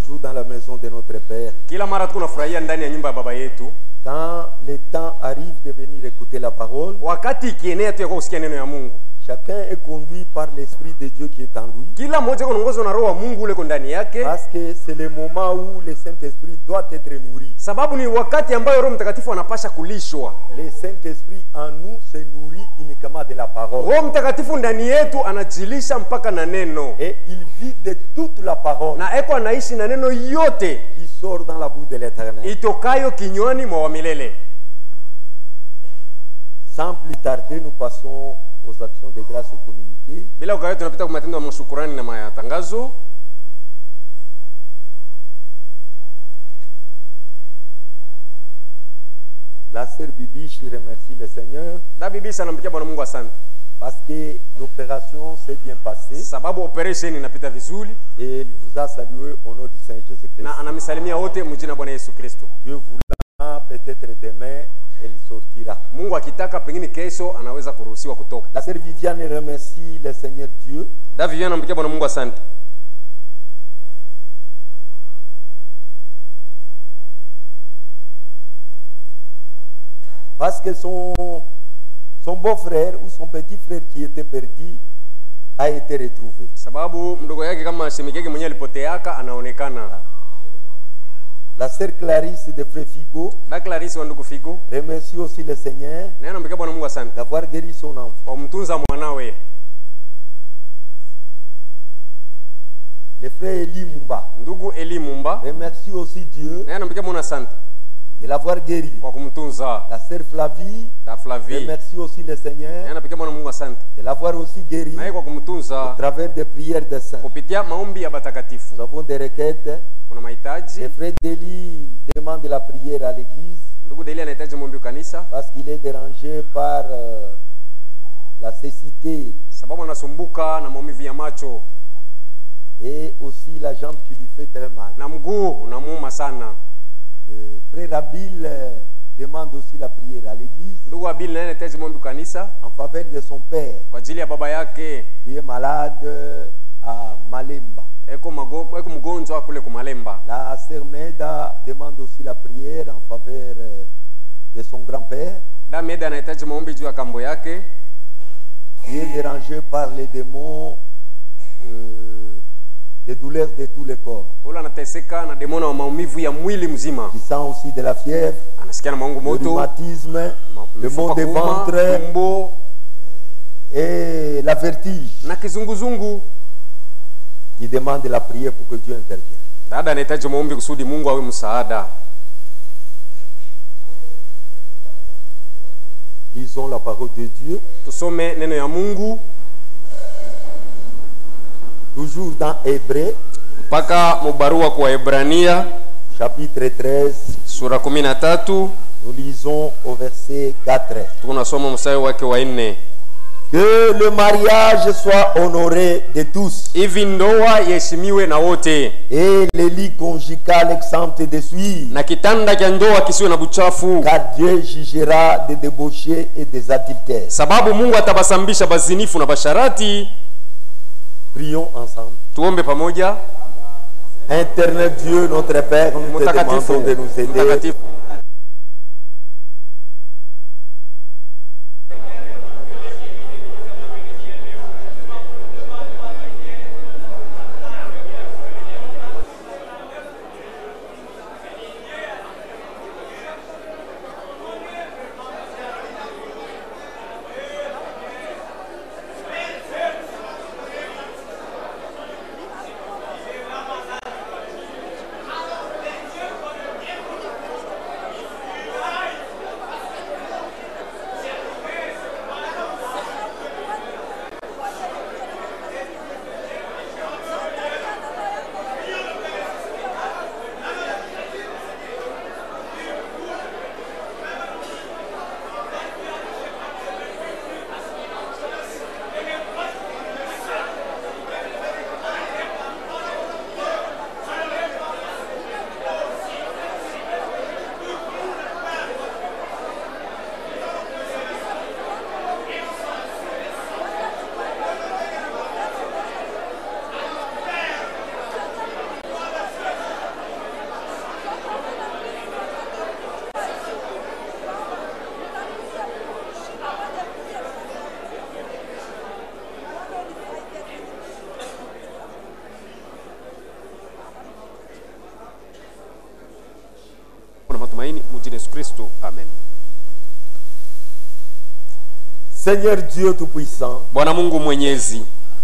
toujours dans la maison de notre Père. Kila mara tunafurahia ndani ya nyumba ya baba yetu. Quand le temps arrive de venir écouter la parole, Wakati ikienea tu ya kusikia neno ya Mungu. chacun est conduit par l'Esprit de Dieu qui est en lui. Kila mmoja anaongozwa na roho wa Mungu ule ndani yake. Parce que c'est le moment où le Saint-Esprit doit être nourri. Sababu ni wakati ambayo Roho Mtakatifu anapasha kulishwa. Le Saint-Esprit en nous se nourrit uniquement de la parole. Roho Mtakatifu ndani yetu anajilisha mpaka na neno. Et il vit de toute la parole Na eko anaishi na neno yote qui sort dans la bouche de l'Éternel. itokayo kinywani mwa milele. Sans plus tarder, nous passons aux actions de grâce communiquées. Bila ukayo tunapita kwa matendo ya shukrani na matangazo. La sœur Bibiche remercie le Seigneur Da bibi sana mpikia Bwana Mungu asante. parce que l'opération s'est bien passée Sababu operation inapita vizuri et il vous a salué au nom du Seigneur Jésus-Christ. na anamisalimia wote mjina Bwana Yesu Kristo. Dieu voulant, peut-être demain, elle sortira. Mungu akitaka pengine kesho anaweza kuruhusiwa kutoka. La sœur Viviane remercie le Seigneur Dieu Da Viviane anampikia Bwana Mungu asante. parce que son beau-frère ou son petit frère qui était perdu a été retrouvé. Sababu mdogo yake kama shemiki yake mwenyewe alipoteaka anaonekana. La sœur Clarisse de Frère Figo Da Clarisse wa ndugu Figo remercie aussi le Seigneur na anampikia Bwana Mungu asante d'avoir guéri son enfant. kwa kumtunza mwanawe. Le frère Eli Mumba Ndugu Eli Mumba remercie aussi Dieu na anampikia Bwana asante de l'avoir guéri. kwa kumtunza. La sœur Flavie Da Flavie remercie aussi le na Seigneur anampikia Bwana Mungu asante de l'avoir aussi guéri na yeye kwa à kumtunza travers des prières des saints. kupitia maombi ya batakatifu. Nous avons des requêtes. Kuna mahitaji. Le frère Deli demande la prière à l'église Ndugu Deli anahitaji maombi kanisa parce qu'il est dérangé par la cécité sababu anasumbuka na maumivu ya macho et aussi la jambe qui lui fait très mal. na mguu unamuuma sana. Frère Abil demande aussi la prière à l'église Ndugu Abili naye anahitaji maombi kanisa en faveur de son père kwa ajili ya baba yake qui est malade à Malemba. eko mgonjwa kule kumalemba. La sœur Meda demande aussi la prière en faveur de son grand-père Da Meda anahitaji maombi juu ya kambo yake qui est dérangé par les démons des douleurs de tous les corps. ule anateseka na demona wa maumivu ya mwili mzima. Qui sent aussi de la fièvre, Anasikia na maungu le moto, rhumatisme, le mal de ventre tumbo et la vertige. na kizunguzungu. Il demande la prière pour que Dieu intervienne. Dada anahitaji maombi kusudi Mungu awe msaada. Lisons la parole de Dieu. Tusome neno ya Mungu Toujours dans Hébreux, mpaka mubarua kwa Hebrania chapitre 13. sura 13. Nous lisons au verset 4. Tunasoma mstari wake wa 4. Que le mariage soit honoré de tous. Hivi ndoa iheshimiwe na wote. Et le lit conjugal exempt de souillure. Na kitanda cha ndoa kisiwe na buchafu. Car Dieu jugera des débauchés et des adultères. Sababu Mungu atabasambisha bazinifu na basharati. Prions ensemble. Tuombe pamoja. Éternel Dieu, notre Père, nous te demandons de nous aider. Mutakatifu. Kristo, amen. Seigneur Dieu Tout-Puissant, Bwana Mungu Mwenyezi,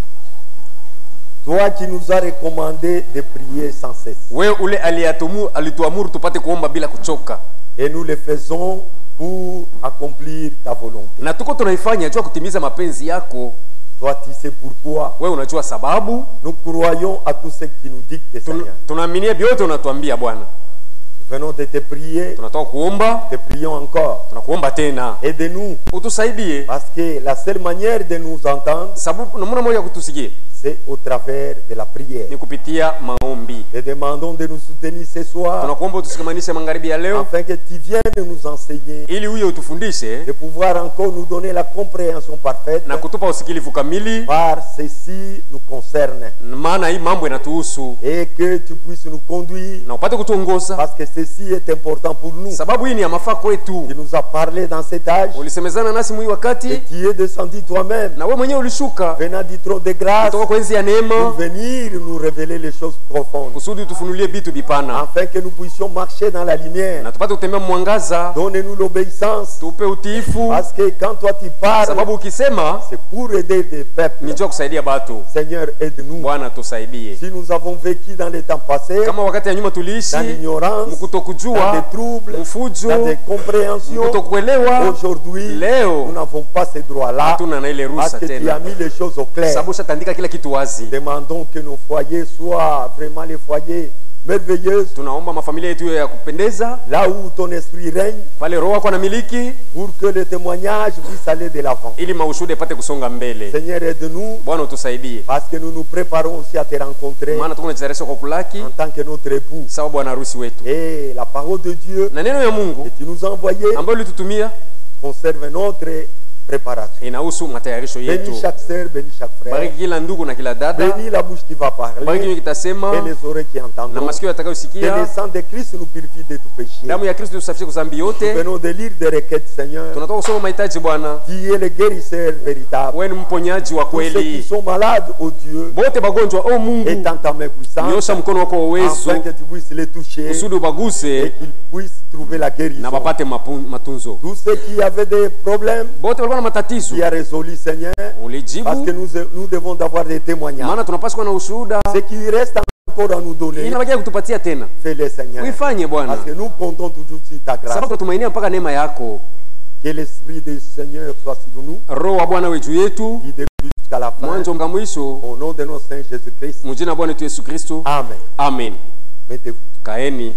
toi qui nous as recommandé de prier sans cesse. wewe ule alituamuru tupate kuomba bila kuchoka. Et nous le faisons pour accomplir ta volonté. Na tuko tunaifanya jua kutimiza mapenzi yako. Toi tu sais pourquoi. Wewe unajua sababu. Nous croyons à tout ce qui nous dicte, Seigneur. Tunaaminia vyote unatuambia Bwana. Nous venons de te prier. Tunatoka kuomba. Te prions encore. Tunakuomba tena. Aide-nous. Utusaidie. Parce que la seule manière de nous entendre, sababu namna moja kutusikia, c'est au travers de la prière. Ni kupitia maombi. Te demandons de nous soutenir ce soir. Tunakuomba utusikamanishe magharibi ya leo. Afin que tu viennes nous enseigner. Ili uje utufundishe. De pouvoir encore nous donner la compréhension parfaite. Na kutupa usikilivu kamili. Par ceci nous concerne. Maana hii mambo yanatuhusu. Et que tu puisses nous conduire. Na upate kutuongoza. Parce que ceci est important pour nous. Sababu hii ni ya mafaa kwetu. Tu nous as parlé dans cet âge. Ulisemezana nasi mwi wakati. Et tu es descendu toi-même. Na wewe mwenyewe ulishuka. Venant du trône de grâce. Kutoka kwa enzi ya neema. Pour venir nous révéler les choses profondes. Kusudi tufunulie vitu vipana. Afin que nous puissions marcher dans la lumière. Na tupate kutembea mwangaza. Donne-nous l'obéissance. Tupe utiifu. Parce que quand toi tu parles. Sababu ukisema. C'est pour aider des peuples. Ni njoo kusaidia watu. Seigneur, aide-nous. Bwana tusaidie. Si nous avons vécu dans les temps passés. Kama wakati ya nyuma tuliishi. Dans l'ignorance. Mkutokujua. Dans des troubles. Mfujo. Dans des compréhensions. Mkutokuelewa. Aujourd'hui. Leo. Nous n'avons pas ces droits-là. Hatuna na ile ruhusa tena. Parce que tu as mis les choses au clair. Sababu shatandika kila kitu wazi. Demandons que nos foyers soient vraiment les foyers merveilleux. Tunaomba mafamilia yetu ya kupendeza. Là où ton esprit règne. Pale roho yako anamiliki. Pour que le témoignage puisse aller de l'avant. Ili maushuhuda ipate kusonga mbele. Seigneur, aide-nous. Bwana utusaidie. Parce que nous nous préparons aussi à te rencontrer. Maana tuko tunajitayarisha kwa kulaki. En tant que notre époux. Sawa bwana harusi wetu. Et la parole de Dieu. Na neno ya Mungu. Que tu nous as envoyé. Ambayo ulitutumia. Conserve notre préparation. Inahusu matayarisho yetu. Bénis chaque sœur, bénis chaque frère. Bariki kila ndugu na kila dada. Bénis la bouche qui va parler. Bariki kinywa kitasema. Et les oreilles qui entendront. Na masikio yatakayosikia. Que le sang de Christ nous purifie de tout péché. Damu ya Kristo tusafishe dhambi yote. Nous venons de lire des requêtes, Seigneur. Tunatoka kusoma mahitaji Bwana. Tu es le guérisseur véritable. Wewe ni mponyaji wa kweli. Tous ceux qui sont malades, oh Dieu. Bote bagonjwa, oh Mungu. Étends ta main puissante. Nyosha mkono wako wa uwezo. Afin que tu puisses les toucher. Kusudi ubaguse. Et qu'ils puissent trouver la guérison. Na bapate matunzo. Tous ceux qui avaient des problèmes. Bote walikuwa na matatizo. Tu as résolu, Seigneur. Ulijibu. Parce que nous devons avoir des témoignages. Maana tunapaswa kuwa na ushuhuda. Ce qui reste encore à nous donner. Inabakia kutupatia tena. Fais-le, Seigneur. Uifanye Bwana. Parce que nous comptons toujours sur ta grâce. Sababu tutumainia mpaka neema yako. Que l'esprit du Seigneur soit sur nous. Roho wa Bwana wetu yetu. Du début jusqu'à la fin. Mwanzo mpaka mwisho. Au nom de notre Saint Jésus-Christ. Mjina Bwana wetu Yesu Kristo. Amen. Amen. Mettez-vous. Kaeni.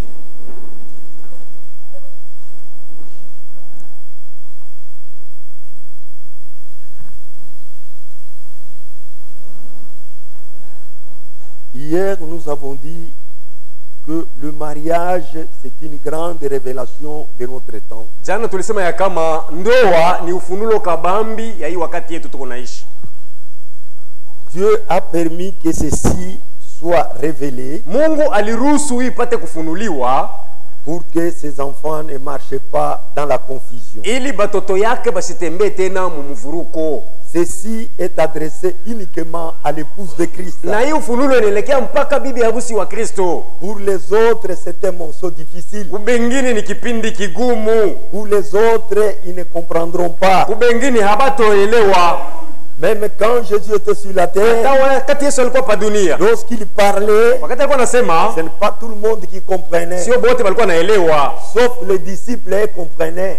Hier, nous avons dit que le mariage, c'est une grande révélation de notre temps. Jana tulisema ya kama ndoa ni ufunulo kabambi ya hii wakati yetu tuko naishi. Dieu a permis que ceci soit révélé. Mungu aliruhusu ipate kufunuliwa pour que ses enfants ne marchent pas dans la confusion. Ili batoto yake basitembee tena mumuvuruko. Ceci est adressé uniquement à l'épouse de Christ. Na hii ufunulo inaelekea mpaka bibi harusi wa Kristo. Pour les autres, c'est un morceau difficile. Kubengine ni kipindi kigumu. Pour les autres, ils ne comprendront pas. Kubengine habatoelewa. Même quand Jésus était sur la terre, lorsqu'il parlait, ce n'est pas tout le monde qui comprenait. Sauf les disciples comprenaient.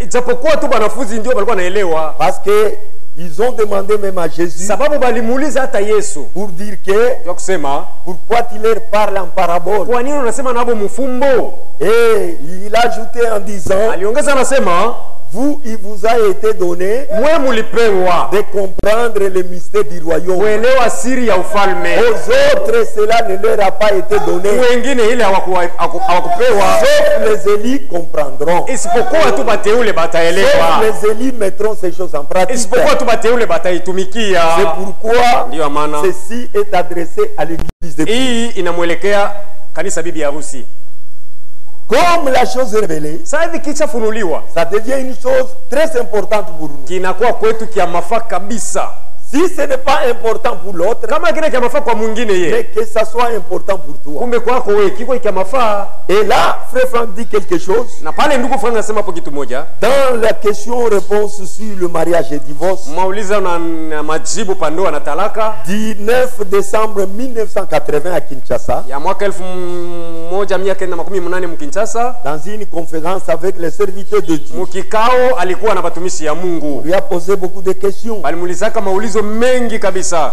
Parce que ils ont demandé même à Jésus pour dire que pourquoi tu leur parles en parabole. Et il a ajouté en disant, vous, il vous a été donné de comprendre le mystère du royaume. Aux autres, cela ne leur a pas été donné. Sauf les élus comprendront. Sauf les élus mettront ces choses en pratique. C'est pourquoi ceci est adressé à l'église de Christ. Comme la chose est révélée, ça devient une chose très importante pour nous. Si ce n'est pas important pour l'autre, kama kile cha mafaa kwa mwingine mais ye, que ça soit important pour toi. kumbe kwako wewe kiko cha mafaa. Et là, frère Franck dit quelque chose. Na pale ndugu Frank anasema hapo kitu moja. Dans la question-réponse sur le mariage et divorce, Mauliza na majibu pandoa na talaka 19 décembre 1980 à Kinshasa, ya mwaka 1980 mkinshasa, dans une conférence avec les serviteurs de Dieu, mukikao alikuwa na batumishi ya Mungu. lui a posé beaucoup de questions. Alimuulizaka maulizo mengi kabisa.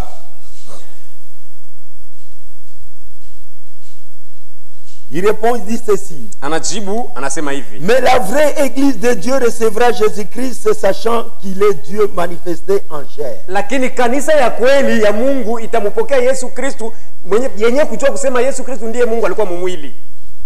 Il répond, il dit ceci. Anajibu anasema hivi: Mais la vraie église de Dieu recevra Jésus-Christ, sachant qu'il est Dieu manifesté en chair. lakini kanisa ya kweli ya Mungu itamupokea Yesu Kristo yenye kujua kusema Yesu Kristo ndiye Mungu alikuwa mumwili.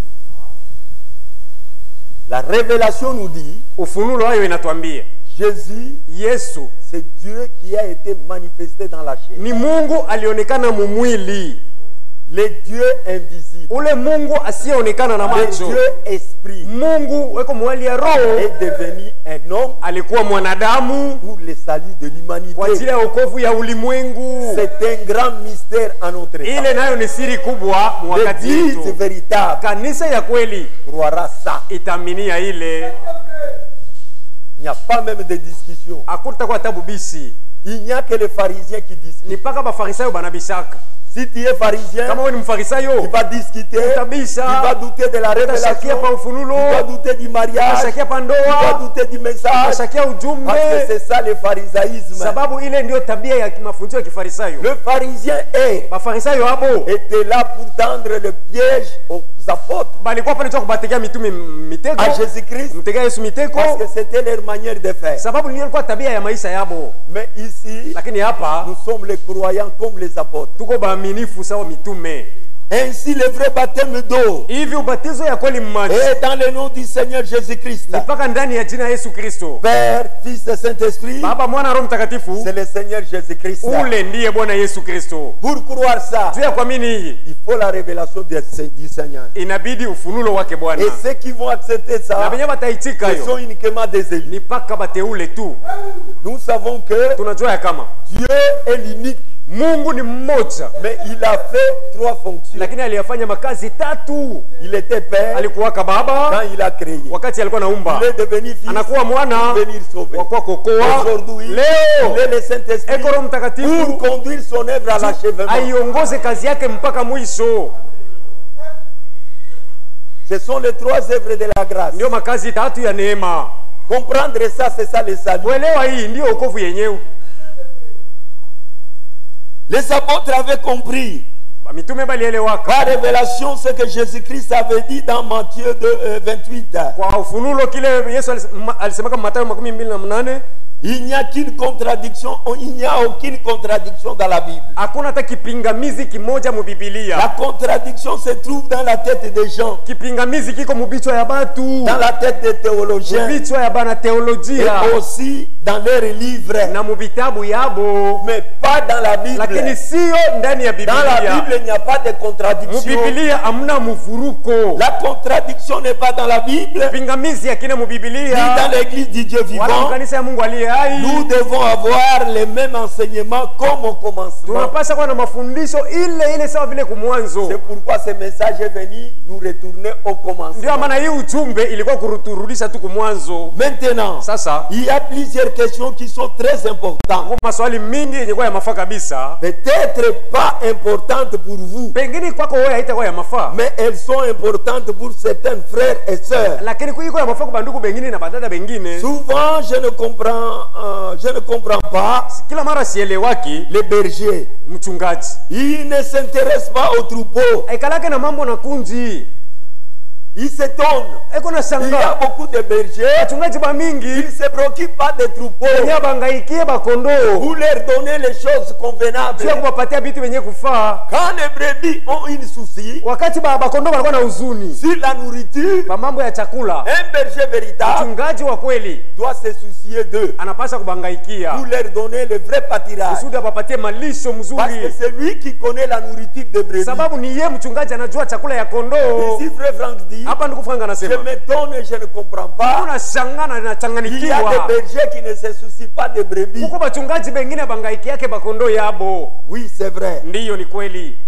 La révélation nous dit, Ufunulo hayo inatuambia Jésus, Yesu c'est Dieu qui a été manifesté dans la chair. ni Mungu alionekana mumwili, Le Dieu invisible, ule Mungu asiyeonekana na le macho. Dieu esprit, Mungu weko mwali ya roho est devenu un homme alikuwa mwanadamu pour le salut de kwa ajili l'humanité. ya wokovu ya ulimwengu. C'est un grand mystère en notre Ile temps. nayo ni siri kubwa wakati L'église wetu. véritable Kanisa ya kweli croira ça. itaminia ile, Il n'y a pas même de discussion. hakutakuwa tabu bisi. Il n'y a que les pharisiens qui discutent. Ni paka bafarisayo banabishaka. Si tu es pharisien, Kama wewe ni mfarisayo, tu vas discuter, utabisha, tu vas douter de la utashakia révélation, pa tu ufunulo, vas douter du mariage, utashakia pa tu vas ndoa, douter du message, utashakia parce que ujumbe, c'est ça le pharisaïsme. sababu ile ndio tabia ya mafundisho ya kifarisayo. Le pharisien Bafarisayo abo était là pour tendre le piège aux apôtres, balikuwa pale tu kubategea mitume mitego, à Jésus-Christ, mtegea Yesu mitego, parce que c'était leur manière de faire. sababu ndio ilikuwa tabia ya maisha yabo. Mais ici, Lakini hapa nous sommes les croyants comme les apôtres. tuko baaminifu sawa mitume. Ainsi, le vrai baptême d'eau Hivi ubatizo ya kweli mmaji est dans le nom du Seigneur Jésus-Christ. ni mpaka ndani ya jina Yesu Kristo, Père, Fils et Saint-Esprit, Baba, Mwana, Roho Mtakatifu. c'est le Seigneur Jésus-Christ. Ule ndiye Bwana Yesu Kristo. Pour croire ça, Juu ya kuamini hii il faut la révélation du Seigneur. inabidi ufunulo wake Bwana, Et ceux qui vont accepter na ça, wenye bataitika ce sont yo uniquement des élus. ni paka bateule tu. Nous savons que Tunajua ya kama Dieu est l'unique, Mungu ni mmoja, mais il a fait trois fonctions. lakini aliyafanya makazi tatu. Il était Père Alikuwaka quand Baba il a créé. wakati alikuwa naumba, Il est devenu Fils anakuwa mwana pour venir sauver. wakuwa kokoa. Aujourd'hui, il Leo est le Saint-Esprit eko Roho Mtakatifu pour conduire son œuvre à l'achèvement. aiongoze kazi yake mpaka mwisho. Ce sont les trois œuvres de la grâce. Ndio makazi tatu ya neema. Comprendre ça, c'est ça le salut. Kuelewa hii ndio wokovu yenyewe. Les apôtres avaient compris Mitume balielewaka par révélation ce que Jésus-Christ avait dit dans Matthieu 28. kwa ufunulo kile Yesu alisemaka Mathayo 28. Il n'y a qu'une contradiction, il n'y a aucune contradiction dans la Bible. Hakuna hata kipingamizi kimoja mu La Biblia. contradiction se trouve dans la tête des gens, Kipingamizi kiko mubichwa ya batu, dans la tête des théologiens mubichwa ya bana teolojia et aussi dans leurs livres, na mubitabu yabo, mais pas dans la Bible. lakini sio ndani ya Dans la Biblia. Bible, il n'y a pas de Mu contradiction. Biblia amna mufuruko. La contradiction n'est pas dans la Bible, Pingamizi yakina mu ni Biblia dans l'église du Dieu wala vivant. mkanisa ya Mungu aliye hai. Nous devons avoir les mêmes enseignements comme au commencement. Tunapaswa kuwa na mafundisho ile ile sawa vile kumwanzo. C'est pourquoi ce message est venu nous retourner au Ndio commencement. maana hii ujumbe ilikuwa kuruturudisha tu kumwanzo. Maintenant, Sasa il y a plusieurs questions qui sont très importantes. kwa maswali mingi yenye kwa ya mafaa kabisa, Peut-être pas importantes pour vous, pengine kwako wewe haitakuwa ya mafaa, mais elles sont importantes pour certains frères et sœurs. lakini kuiko ya mafaa kwa bandugu bengine na badada bengine. Souvent, je ne comprends pas Kila mara sielewaki les bergers. mchungaji Ils ne s'intéressent pas aux troupeaux. aikalake na mambo na kunji, Ils s'étonnent. eko na Il y a shanga beaucoup de bergers. wachungaji ba Ils mingi ne se préoccupent pas des troupeaux. wenye bangaikie bakondoo Vous leur donnez les choses convenables. sio kuwapatia vitu wenye kufaa. Quand les brebis ont une souci Wakati bakondoo walikuwa na huzuni sur la nourriture, pa mambo ya chakula, un berger véritable mchungaji wa kweli doit se soucier d'eux. anapasha kubangaikia Vous leur donnez le vrai pâturage. kusudi apapatie malisho Parce que mzuri, c'est lui qui connaît la nourriture des brebis. sababu ni yeye mchungaji anajua chakula ya kondoo. Ici, frère Franck dit, Hapa ndugu Frank je anasema m'étonne et je ne comprends pas. unashangana na Il y a des changanikiwa. bergers qui ne se soucient pas des brebis. Huko bachungaji bengine bangaiki yake bakondo yabo. Oui, c'est vrai. Ndiyo, ni kweli.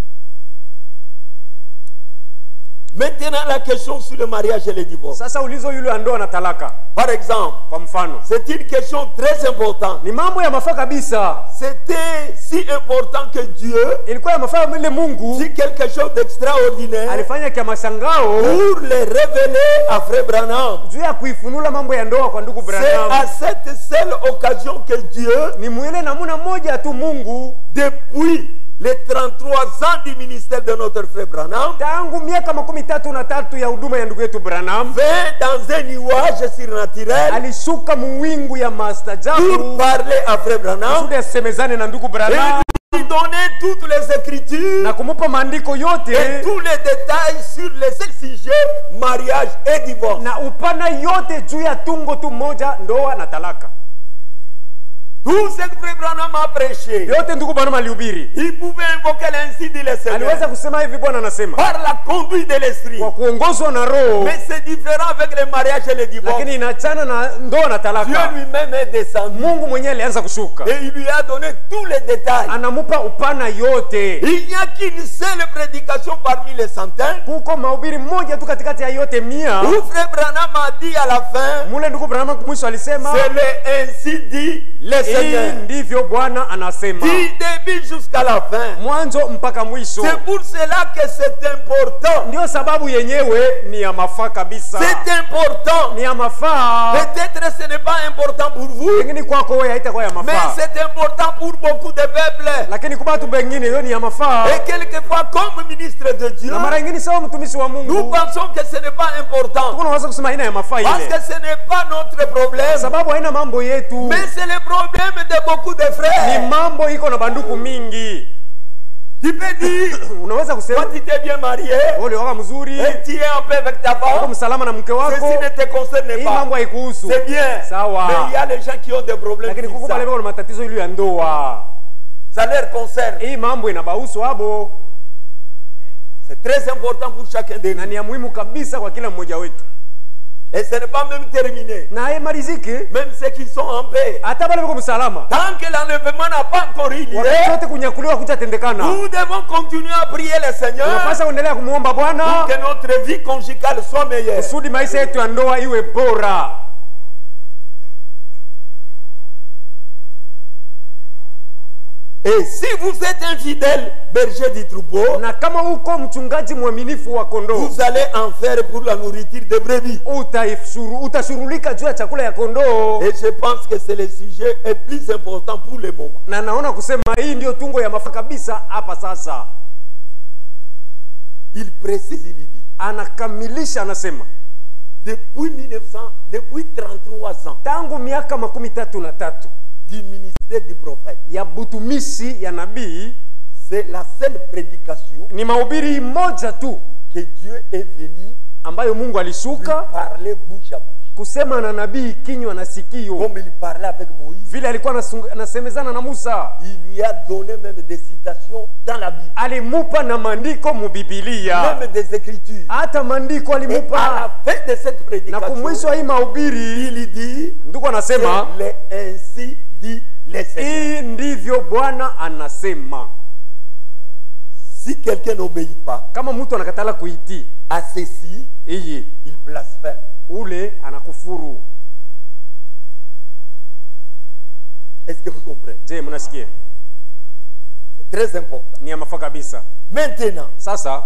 Maintenant, la question sur le mariage et le divorce. Sasa ulizo yule wa ndoa na talaka Par exemple, kwa mfano c'est une question très importante. ni mambo ya mafaa kabisa. C'était si important que Dieu Ilikuwa ya mafaa vile Mungu dit quelque chose d'extraordinaire alifanya kia mashangao pour le révéler à Frère Branham. juu ya kuifunula mambo ya ndoa kwa ndugu C'est Branham. à cette seule occasion que Dieu, Ni mwile namuna moja tu Mungu depuis les 33 ans du ministère de notre frère Branham, tangu miaka 33 ya huduma ya ndugu yetu Branham vint dans un nuage surnaturel alishuka muwingu ya pour maajabu parler à frère Branham kusudi asemezane na ndugu et Branham lui donner toutes les écritures na kumupa maandiko et yote tous les détails sur les seuls sujets mariage et divorce. na upana yote juu ya tungo tu moja, ndoa na talaka. Tout ce que frère Branham a prêché, Yote ndugu Branham alihubiri. il pouvait invoquer ainsi dit le Seigneur Aliweza kusema hivi, Bwana anasema par la conduite de l'esprit. kwa kuongozwa na Roho, Mais c'est différent avec le mariage et le divorce. lakini inachana na ndoa na Dieu talaka. lui-même est descendu Mungu mwenyewe alianza kushuka, et il lui a donné tous les détails. anamupa upana yote. Il n'y a qu'une seule prédication parmi les centaines Kuko mahubiri moja tu katikati ya yote 100 où frère Branham a dit à la fin, mule ndugu Branham mwisho alisema c'est le ainsi dit le hii Seigneur. ndivyo Bwana anasema, Du début jusqu'à la fin. mwanzo mpaka mwisho. C'est pour cela que c'est important. Ndio sababu yenyewe ni ya mafaa kabisa, C'est important. ni ya mafaa. Peut-être ce n'est pas important pour vous, Pengine kwako wewe haitakuwa ya mais mafaa, c'est important pour beaucoup de peuples. lakini kwa watu wengine hiyo ni ya mafaa. Et quelquefois, comme ministre de Dieu, Na mara nyingine sawa mtumishi wa nous Mungu pensons que ce n'est pas important. tunaweza kusema haina ya mafaa Parce ile, que ce n'est pas notre problème. sababu haina mambo yetu, Mais c'est le problème de beaucoup de ni frères. mambo iko na banduku mingi. Tu peux dire, Unaweza kusema quand tu t'es bien marié, ole waka mzuri, et tu es en paix avec ta uko femme, msalama na mke wako, ceci ne te concerne hii pas. mambo haikuhusu. C'est bien. Sawa. Mais il y a les gens qui ont des problèmes Lakini sur kuko ça. wale wana matatizo ile ya ndoa, Ça leur concerne. hii mambo inabahusu abo, C'est très important pour chacun de na nous. ni ya muhimu kabisa kwa kila mmoja wetu, Et ce n'est pas même terminé. na haimaliziki Même ceux qui sont en paix. hata wale wako msalama. Tant que l'enlèvement n'a pas encore eu lieu, Wakati wote kunyakuliwa kutatendekana, nous devons continuer à prier le Seigneur tunapaswa kuendelea kumuomba pour Bwana que notre vie conjugale soit meilleure. kusudi maisha yetu ya ndoa iwe bora. Et si vous êtes un fidèle berger du troupeau, Na kama uko mchungaji mwaminifu wa kondoo, vous allez en faire pour la nourriture des brebis. utashurulika juu ya chakula ya kondoo. Et je pense que c'est le sujet le plus important pour le moment. Na naona kusema hii ndio tungo ya mafaa kabisa hapa sasa. Il précise, il dit, Anakamilisha, anasema depuis 33 ans tangu miaka 33 du ministère du prophète, ya butumishi ya nabii, c'est la seule prédication ni mahubiri moja tu que Dieu est venu ambayo Mungu lui alishuka parler bouche à bouche. kusema na nabii kinywa na sikio, Comme il parlait avec Moïse, vile alikuwa anasemezana na Musa. il lui a donné même des citations dans la Bible, Alimupa na maandiko mu Biblia, même des écritures. hata maandiko Et à alimupa. la fin de cette Na prédication, kumwisho hii mahubiri il dit, ndugu anasema c'est ainsi dit le Seigneur. hii ndivyo Bwana anasema. Si quelqu'un n'obéit pas Kama mtu anakatala kuitii à ceci, hii, il blasphème. ule anakufuru. Est-ce que vous comprenez? Je, mnasikia? C'est très important. Ni ya mafaa kabisa. Maintenant, Sasa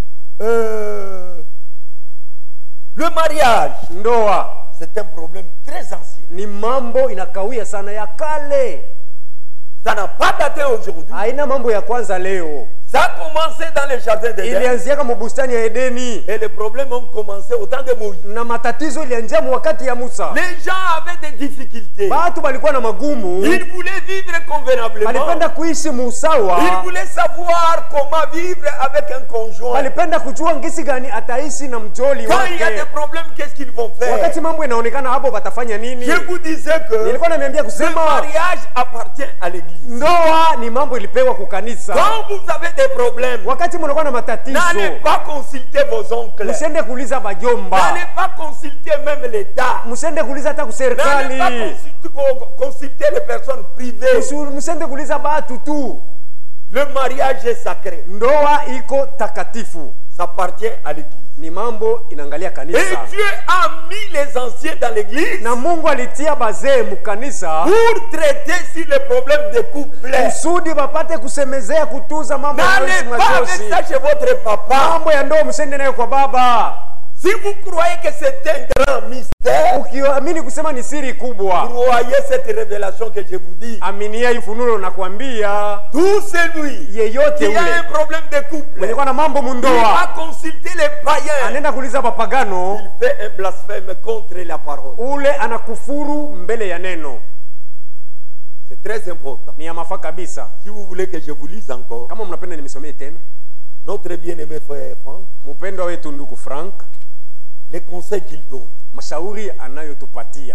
le mariage, ndoa c'est un problème très ancien. ni mambo inakawia sana, ya kale, Ça n'a pas daté aujourd'hui. haina mambo ya kwanza leo. Ça a commencé dans les jardins d'Éden. Ilianzia kama bustani ya Edeni, Et les problèmes ont commencé au temps de Moïse. na matatizo ilianzia wakati ya Musa. Les gens avaient des difficultés. Watu walikuwa na magumu, Ils voulaient vivre convenablement. walipenda kuishi Ils musawa, voulaient savoir comment vivre avec un conjoint. walipenda kujua ngisi gani ataishi na mjoli Quand il y a des wake. problèmes, qu'est-ce qu'ils vont faire? Wakati mambo inaonekana hapo watafanya nini? Je vous disais que Nilikuwa nimeambia le kusema mariage appartient à l'église. ndoa ni mambo ilipewa kukanisa. Quand vous avez des problèmes, wakati mnakuwa na matatizo, n'allez pas consulter vos oncles. msiende kuuliza bajomba, N'allez pas consulter même l'État. msiende kuuliza hata kuserikali, N'allez pas consulter les personnes privées. msiende kuuliza batu tu. Le mariage est sacré. Ndoa iko takatifu, Ça appartient à l'église. ni mambo inaangalia Et kanisa. Dieu a mis les anciens dans l'église Na Mungu alitia bazee mukanisa pour traiter sur les problèmes de couple. kusudi bapate kusemezea kutuza mambo ya N'allez maisha pas avec majosi. ça chez votre papa. Mambo ya ndoa msende nayo kwa baba. Si vous croyez que c'est un grand mystère, Ukiamini kusema ni siri kubwa, croyez cette révélation que je vous dis. aminia ifunulo na kuambia Tout celui yeyote qui a un ule problème de couple, mwenye kwa na mambo il va mundoa consulter les païens. anaenda kuuliza bapagano, Il fait un blasphème contre la parole. ule anakufuru mbele ya neno. C'est très important. Ni ya mafaa kabisa. Si vous voulez que je vous lise encore, Kama mnapenda nimesomee tena, notre bien-aimé frère Franck, mpendwa wetu ndugu Frank, les conseils qu'il donne. mashauri anayotupatia.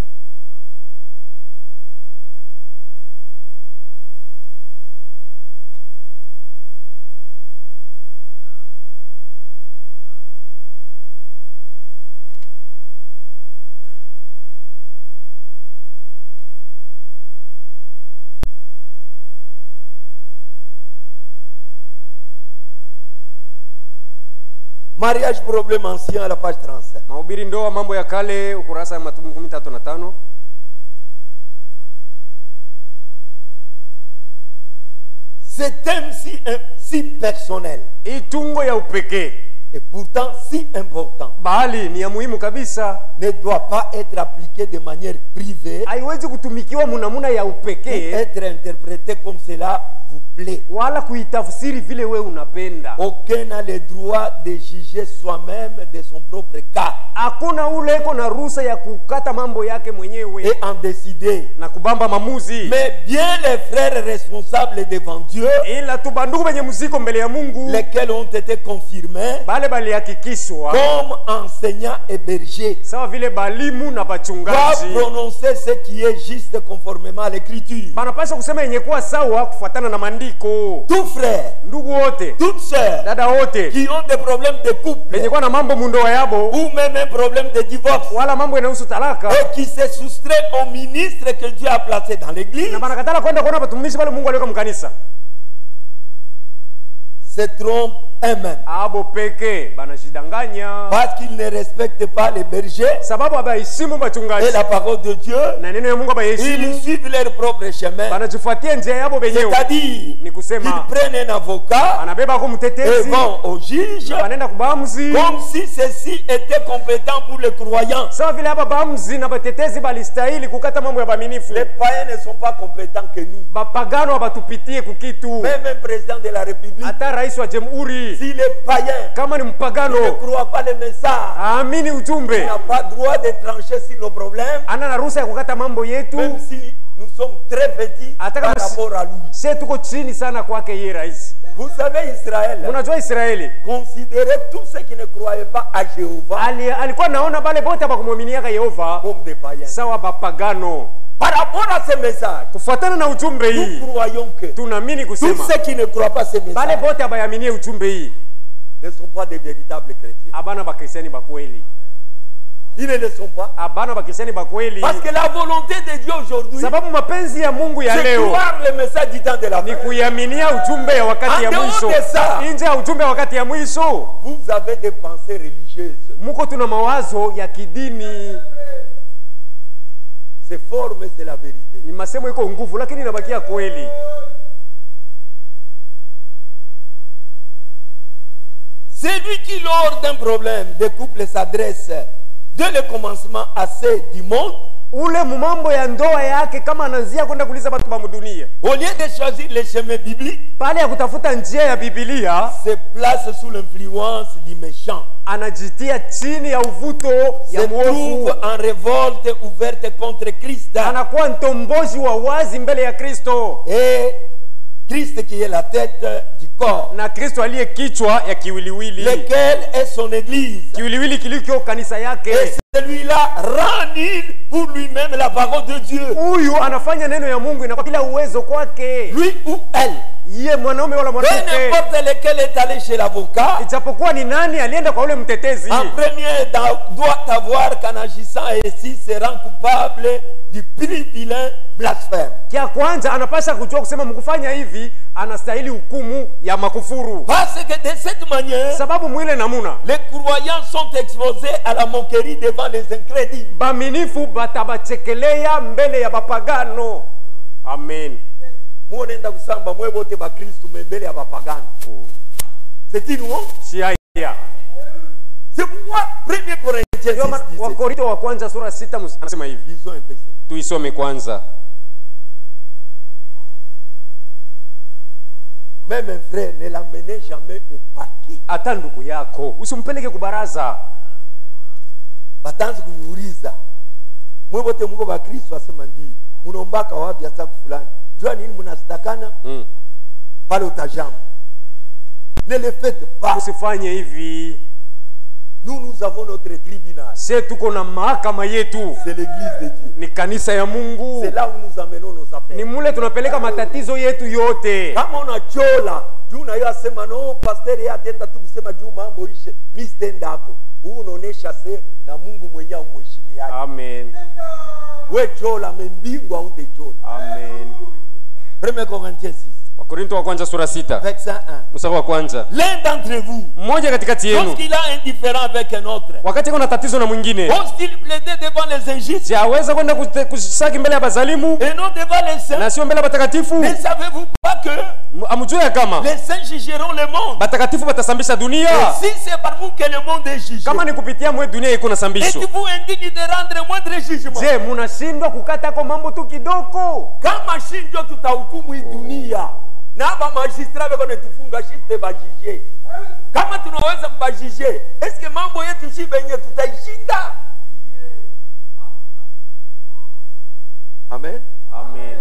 Mariage problème ancien à la page 37. Mahubiri ndoa mambo ya kale ukurasa 35. Ce thème si personnel Itungo ya upekee et pourtant si important bali ni ya muhimu kabisa, ne doit pas être appliqué de manière privée haiwezi kutumikiwa munamuna ya et upekee être interprété comme cela vous plaît. wala kuitafsiri vile we unapenda. Aucun n'a le droit de juger soi-même de son propre cas Hakuna ule iko na ruhusa ya kukata mambo yake mwenyewe et en décider. na kubamba mamuzi. Mais bien les frères responsables devant Dieu, Ila tu bandugu benye muziko mbele ya Mungu lesquels ont été confirmés bale balihakikishwa comme enseignants et bergers, sawa vile balimu na doivent bachungaji prononcer ce qui est juste conformément à l'écriture. banapaswa kusema yenye kuwa sawa kufuatana na maandiko. Tous frères, Ndugu wote, toutes sœurs dada wote qui ont des problèmes de couple benye kuwa na mambo mundoa yabo ou même un problème de divorce wala mambo yanahusu talaka et qui se soustraient au ministre que Dieu a placé dans l'église na banakatala kwenda kuona batumishi bale Mungu aliweka mkanisa, se trompent eux-mêmes abo peke banajidanganya parce qu'ils ne respectent pas les bergers sababu abaheshimu et bachungaji la parole de Dieu. na neno ya Mungu Ils abaheshimu, suivent leur propre chemin, banajifuatia njia yabo benyewe, c'est-à-dire ni kusema qu'ils prennent un avocat anabeba ko et mtetezi vont au juge na banaenda kubamzi comme si ceci était compétent pour les croyants. sawa vile hapa bamzi na batetezi balistahili kukata mambo ya baminifu. Les païens ne sont pas compétents que nous. Bapagano abatupitie kukitu, Même un président de la République, hata rais wa jamhuri si les païens kama ni ne mpagano croient pas les messages, aamini ujumbe, il n'a pas droit de trancher sur nos problèmes, ana na ruhusa ya kukata mambo yetu, même si nous sommes très petits par Ataka rapport à lui. sie tuko chini sana kwake yeye rais. Vous savez, Israël Unajua Israeli considérait tous ceux qui ne croyaient pas à Jéhovah alikuwa naona bale bote abakumwaminiaka Yehova comme des païens. sawa bapagano. Par rapport à ces messages, Kufuatana na ujumbe hii nous croyons que tunaamini tous kusema ceux qui ne croient pas ces bale messages bote abayaminie ujumbe hii ne sont pas des véritables chrétiens. abana bakristiani bakweli, Ils ne le sont pas. abana bakristiani bakweli, Parce que la volonté de Dieu aujourd'hui, sababu mapenzi ya Mungu ya c'est leo croire le message du temps de la ni fin. kuyaminia ujumbe ya wakati ya En dehors mwisho. de ça, Nje ya ujumbe ya wakati ya mwisho vous avez des pensées religieuses. muko tuna mawazo ya kidini. C'est fort, mais c'est la vérité. Ni masemo iko nguvu, lakini inabakia kweli. Celui qui, lors d'un problème de couple, s'adresse dès le commencement à ceux du monde, Ule mumambo ya ndoa yake kama anaanzia kwenda kuuliza watu wa dunia, au lieu de choisir le chemin biblique, pale ya kutafuta njia ya Biblia, se place sous l'influence du méchant. anajitia chini ya uvuto Se ya trouve mwovu, en révolte ouverte contre Christ. anakuwa mtombozi wa wazi mbele ya Kristo, Et Christ qui est la tête du corps, na Kristo aliye kichwa ya kiwiliwili, lequel est son église. kiwiliwili kiliko kanisa yake. Et Celui-là rend nul pour lui-même la parole de Dieu. Huyu anafanya neno ya Mungu inakuwa bila uwezo kwake. Lui ou elle. Ye mwanaume wala Peu mwanamke. importe lequel est allé chez l'avocat. Ijapokuwa ni nani alienda kwa ule mtetezi. En premier, doit avoir qu'en agissant ainsi se rend coupable du plus vilain blasphème. Kia kwanza anapasha kujua kusema mkufanya hivi anastahili hukumu ya makufuru. Parce que de cette manière, Sababu mwile namuna les croyants sont exposés à la moquerie devant les incrédules. baminifu batabachekelea mbele ya bapagano. Amen. Muonenda kusamba mwe bote ba Kristo mbele ya bapagano. C'est une honte. Si haya. C'est pourquoi 1 Corinthiens 6:17. Wakorintho wa kwanza sura 6 anasema hivi. Ils ont un peu. Tuisome kwanza. Même un frère, ne l'emmenez jamais au parquet. Hata ndugu yako usimpeleke kubaraza. Batanzi kunyuriza. Mwe bote mko ba Kristo asema ndi. Munombaka wapi hasa fulani. Jua nini mnastakana? Pale utajamba. Ne le faites pas. Usifanye hivi. Nous avons notre tribunal. Sisi tuko na mahakama yetu. C'est l'église de Dieu. Ni kanisa ya Mungu. C'est là où nous amenons nos affaires. Ni mule tunapeleka matatizo yetu yote. Kama unachola, juu na yeye asema no, pastor yeye atenda tu kusema juu mambo ishe, mimi stenda hapo. Huu unaonesha se na Mungu mwenyewe umheshimi yake. Amen. We chola mbingwa utachola. Amen. 1 Corinthiens 6. Wakorintho wa kwanza sura 6. Verset 1. Mstari wa kwanza. L'un d'entre vous, Mmoja katikati yenu lorsqu'il a un différend avec un autre, wakati kuna tatizo na mwingine, ose-t-il plaider devant les injustes je aweza kwenda kushtaki mbele ya bazalimu et non devant les saints? na sio mbele ya batakatifu? Ne savez-vous pas que Amjue ya kama les saints jugeront le monde? batakatifu batasambisha dunia? Et si c'est par vous que le monde est jugé, Kama ni kupitia mwe dunia iko nasambishwa, êtes-vous indigne de rendre moindre jugement? je munashindwa kukata kwa mambo tu kidogo? Kama shinjo tutahukumu hii dunia na ba magistrat bako netufunga shite bajije, kama tunaweza kubajije, eske mambo yetu shi benye tutaishinda? Amen. Amen.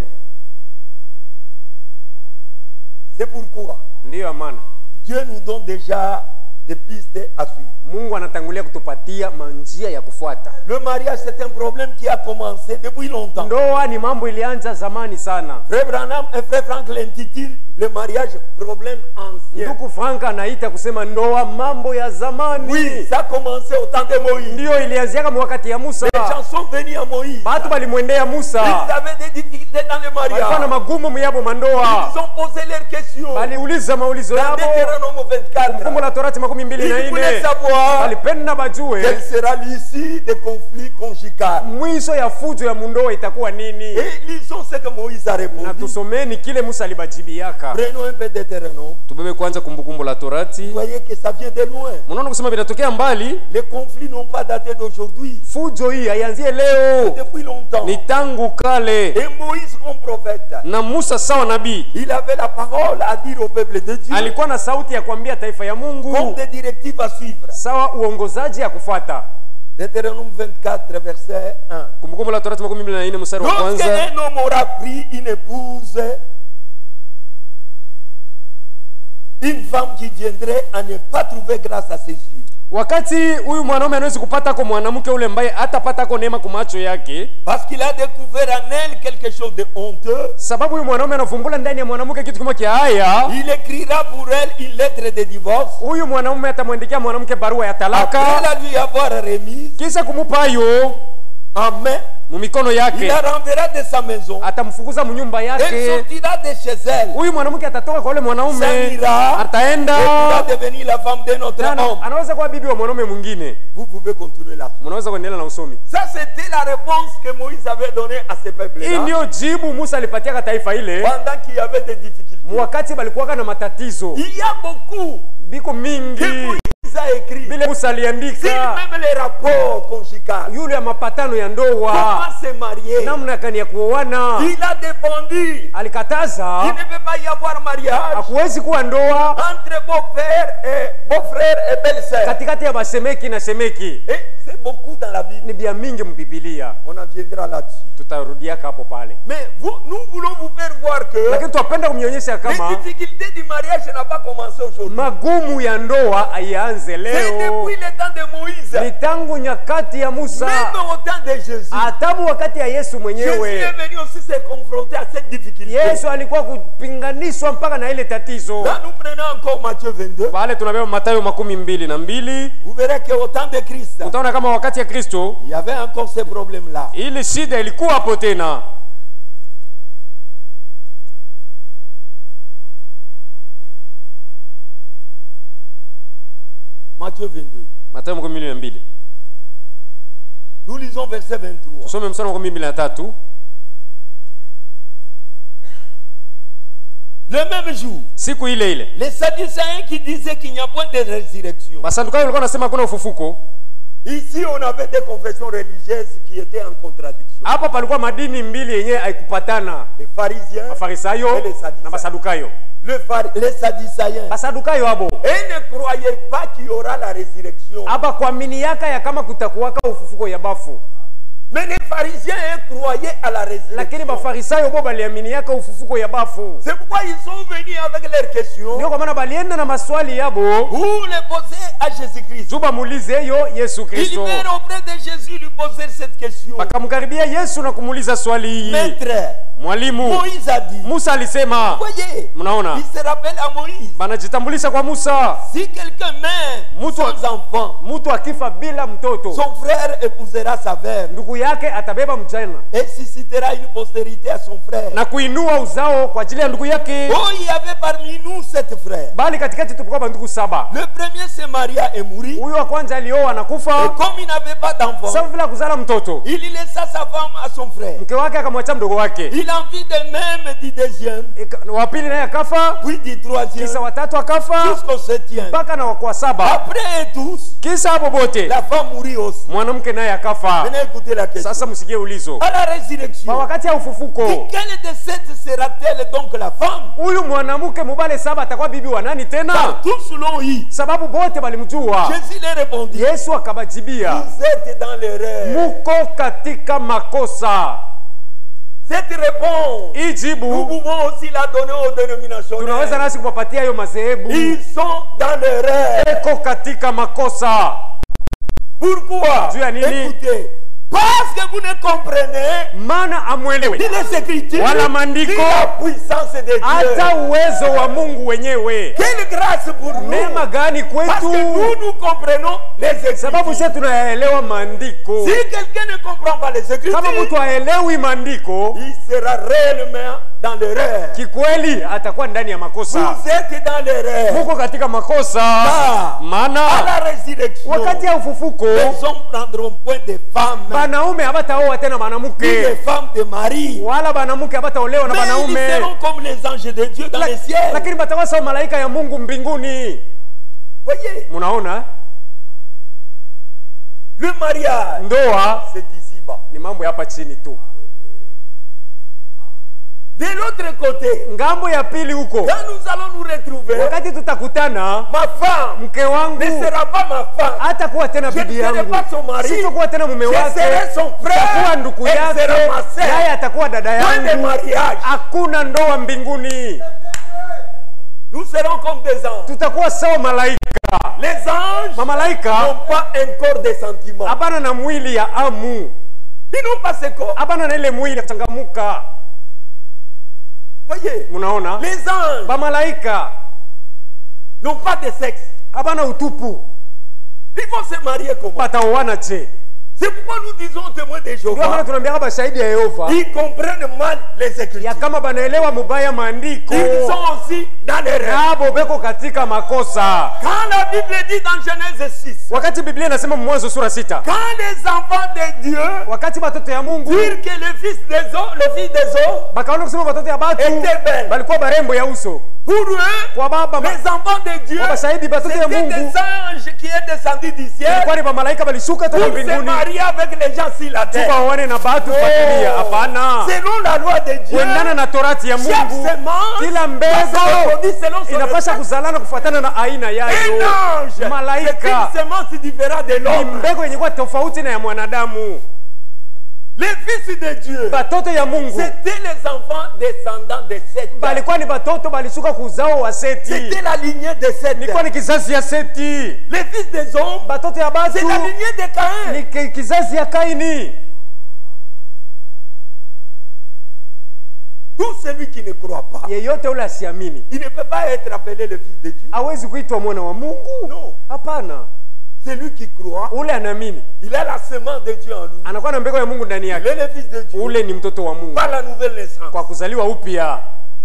C'est pourquoi Ndiyo amana. Dieu nous donne déjà des pistes à suivre. Mungu anatangulia kutupatia manjia ya kufuata. Le mariage c'est un problème qui a commencé depuis longtemps. Ndoa ni mambo ilianza zamani sana. Frère Branham et Frère Frank l'intitule le mariage problème ancien. Ndugu Franka anaita kusema ndoa mambo ya zamani. Oui, ça a commencé au temps de Moïse. Ndiyo ilianzia kama wakati ya Musa. Les gens sont venus à Moïse. Batu balimwendea Musa. Ils avaient des difficultés dans le mariage. Walikuwa na magumu myabo mandoa. Ils ont posé leurs questions. Baliuliza maulizo Dans yabo. Deutéronome 24. Kumbukumbu la Torati 24. Ils voulaient savoir Balipenda bajue quelle sera l'issue des conflits conjugaux. mwisho ya fujo ya mundoa itakuwa nini. Et lisons ce que Moïse a Na répondu. tusomeni kile Musa alibajibiaka. Prenons un peu de Deutéronome. Tubebe kwanza Kumbukumbu la Torati. Vous voyez que ça vient de loin. Munaona kusema vinatokea mbali. Les conflits n'ont pas daté d'aujourd'hui. Fujo hii haianzie leo. Depuis longtemps. Ni tangu kale. Et Moïse comme prophète, Na Musa sawa nabii il avait la parole à dire au peuple de Dieu. alikuwa na sauti ya kuambia taifa ya Mungu, Comme des directives à suivre. sawa uongozaji ya kufuata. Deutéronome 24, verset 1. Kumbukumbu la Torati 24 mstari wa Lorsque kwanza. un homme aura pris une épouse, une femme qui viendrait à ne pas trouver grâce à ses yeux. Wakati huyu mwanaume anawezi kupata kwa mwanamke ule ambaye hatapata kwa neema kwa macho yake, Parce qu'il a découvert en elle quelque chose de honteux, sababu huyu mwanaume anafumbula ndani ya mwanamke kitu kimoja kia haya, il écrira pour elle une lettre de divorce. huyu mwanaume atamwandikia mwanamke barua ya Après talaka, la lui avoir remise kisha kumupa hayo en main, mumikono il yake, la renverra de sa maison. atamfukuza mnyumba Elle yake. sortira de chez elle. Huyu mwanamke atatoka kwa ule mwanaume, S'enira ataenda et pourra devenir la femme d'un autre homme. anaweza kuwa bibi wa mwanaume mwingine. Vous pouvez continuer là. Mnaweza kuendelea na usomi. Ça, c'était la réponse que Moïse avait donnée à ce Hii peuple-là ndio jibu Musa alipatia taifa ile pendant qu'il y avait des difficultés. wakati balikuwa na matatizo Il y a beaucoup biko que mingi Moïse a écrit. vile Musa Sur aliandika même les rapports conjugaux. yule ya mapatano ya ndoa, Comment se marier. namna gani ya kuoana. Il a défendu. Alikataza Il ne peut pas y avoir mariage hakuwezi kuwa ndoa entre beau-frère et belle-sœur. katikati ya basemeki na semeki. Et c'est beaucoup dans la Bible. Ni bia mingi mbibilia, On en viendra là-dessus. tutarudia hapo pale. Mais nous voulons vous faire voir que lakini tuapenda kumnyonyesha kama les difficultés du mariage n'a pas commencé aujourd'hui. magumu ya ndoa haianze C'est leo, depuis le temps de Moïse. ni tangu nyakati ya Musa, Même au temps de Jésus. hatabu wakati ya Yesu Jésus mwenyewe. est venu aussi se confronter à cette difficulté. Yesu alikuwa kupinganishwa mpaka na ile tatizo. Là, nous prenons encore Matthieu 22. Pale tunabeba Mathayo 22, Vous verrez qu'au temps de Christ, utaona kama wakati ya Kristo il y avait encore ces problèmes-là. ile shida ilikuwa hapo tena. Matthieu 22. Mathayo 22. Nous lisons verset 23. Tusome mstari wa 23. Le même jour, Siku ile ile les Sadducéens qui disaient qu'il n'y a point de résurrection. Masadukayo walikuwa wanasema kuna ufufuko. Ici, on avait des confessions religieuses qui étaient en contradiction. Hapa palikuwa madini mbili yenyewe haikupatana, Les pharisiens Mafarisayo et les na Sadducéens. Masadukayo. Les Sadducéens. Masadukayo hapo Et ne croyaient pas qu'il y aura la résurrection. hapa kuamini yaka ya kama kutakuwaka ufufuko ya bafu, Mais les pharisiens croyaient à la lakini résurrection. Mafarisayo bo baliamini yaka ufufuko ya bafu. C'est pourquoi ils sont venus avec leurs questions Ndio kwa maana balienda na maswali yabo pour les poser à Jésus-Christ. zuba muulize yo Yesu Ils Kristo. vinrent auprès de Jésus lui poser cette question. Bakamkaribia Yesu na kumuuliza swali hii. Maître, Mwalimu, Moïse a dit. Musa alisema, Voyez, mnaona il se rappelle à Moïse. banajitambulisha kwa Musa, Si quelqu'un meurt sans enfant, mtu akifa bila mtoto son frère épousera sa mère ndugu yake atabeba mjana et suscitera une postérité à son frère. na kuinua uzao kwa ajili ya ndugu yake. Oh, il y avait parmi nous 7 frères. Bali katikati tulikuwa bandugu 7. Le premier se maria et mourit. Huyo wa kwanza alioa na Et kufa, comme il n'avait pas d'enfant, sababu vile kuzala mtoto, il laissa sa femme à son frère. mke wake akamwacha mdogo wake. Il en vit de même du deuxième, Wa pili naye akafa, puis du troisième, kisa watatu akafa, jusqu'au 7e. mpaka na wa 7. Après tous, Kisa hapo bote la femme mourit aussi. mwanamke naye akafa. Venez écouter la question. Sasa msikie ulizo, À la kwa résurrection, wakati ya ufufuko quelle de ces sera-t-elle donc la femme? huyu mwanamke mubale 7 atakuwa bibi wa nani tena? Car tous l'ont eu. Sababu bote balimjua. Jésus leur répondit, Yesu akabajibia, vous êtes dans l'erreur. muko katika makosa. Cette réponse, nous Ijibu pouvons aussi la donner aux dénominations. tunaweza nasi kuwapatia hiyo madhehebu. Ils sont dans l'erreur. Eko katika makosa. Pourquoi? Dieu a dit- Écoutez, parce que vous ne comprenez Maana amwelewe ni les Écritures, wala maandiko, ni la puissance de Dieu. hata uwezo wa Mungu wenyewe. Quelle grâce pour nous! Neema gani Parce que kwetu, nous comprenons les sababu Écritures. sisi tunaelewa maandiko. Si quelqu'un ne comprend pas les Kama Écritures, mtu haelewi maandiko, il sera réellement dans l'erreur. kikweli atakuwa ndani ya makosa. Vous êtes dans l'erreur. Muko katika makosa. À Maana la résurrection, wakati ya ufufuko les hommes prendront point de femmes, banaume habataoa tena ni les banamuke, femmes de Marie. wala banamuke habataolewa na Mais ils banaume, seront comme les anges de Dieu dans les ciels. lakini batakuwa sawa malaika ya Mungu mbinguni. Voyez, Munaona, le mariage, ndoa c'est ici-bas. ni mambo ya hapa chini tu. De l'autre côté, Ngambo ya pili huko, quand nous allons nous retrouver, wakati tutakutana, ma femme mke ne wangu sera pas ma femme. hatakuwa tena Je ne bibi serai yangu, pas son mari. sitakuwa tena mume Je wake, serai son takuwa frère. ndugu Elle yake, sera ma sœur. naye atakuwa dada Point de yangu. mariage. Hakuna ndoa mbinguni, Nous serons comme des anges. tutakuwa sawa malaika. Les anges Mamalaika n'ont pas un corps de sentiments. hapana na mwili ya amu, Ils n'ont pas ce corps. hapana na ile mwili ya changamuka. Voyez, Munaona, les anges bamalaika n'ont pas de sexe. hapana utupu, Ils vont se marier comment? bataoana je? C'est pourquoi nous disons aux témoins de Ndio maana Jéhovah, tunaambia bashahidi ya Yehova ils comprennent mal les ya Écritures. kama banaelewa mubaya maandiko, Ils sont aussi dans les rêves. nabo beko katika makosa. Quand la Bible dit dans Genèse 6, Wakati Biblia inasema Mwanzo sura 6, quand les enfants de Dieu wakati batoto ya Mungu dirent que le fils des hommes bakaona kusema batoto ya batu était belle, balikuwa barembo ya uso, pour eux, kwa baba les enfants de Dieu, Wabashahidi batoto ya c'était Mungu. des anges qui est descendu du ciel ilikuwa ni bamalaika balishuka toka pour se mbinguni marier avec les gens sur la terre. tukaone na batu familia. Hapana, Selon la loi de Dieu, kuendana na torati ya chaque Mungu, semence kila doit se mbegu reproduire selon son inapasha espèce. kuzalana kufuatana na aina Un yayo. ange, c'est Malaika une semence différente de ni l'homme. mbegu yenye kuwa tofauti na ya mwanadamu. Les fils de Dieu, Batoto ya Mungu c'était les enfants descendants de Seth. balikuwa ni batoto balishuka kuzao wa Seti. C'était la lignée de Seth. Ilikuwa ni kizazi ya Seti. Les fils des hommes, Batoto ya batu c'est la lignée de Caïn. ni kizazi ya Kaini. Tout celui qui ne croit pas, Yeyote ule asiamini il ne peut pas être appelé le fils de Dieu. hawezi kuitwa mwana wa Mungu. Non. Hapana. Celui qui croit, Ule anaamini il a la semence de Dieu en lui. anakuwa na mbegu ya Mungu ndani Il yake. est le fils de Dieu. Ule ni mtoto wa Mungu Par la nouvelle naissance. kwa kuzaliwa upya.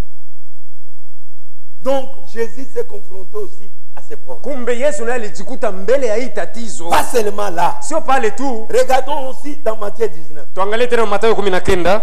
Donc Jésus s'est confronté aussi à ses problèmes. Kumbe Yesu naye alijikuta mbele ya hii tatizo. Pas seulement là. Sio pale tu. Regardons aussi dans Matthieu 19. Tuangalie tena Mathayo 19.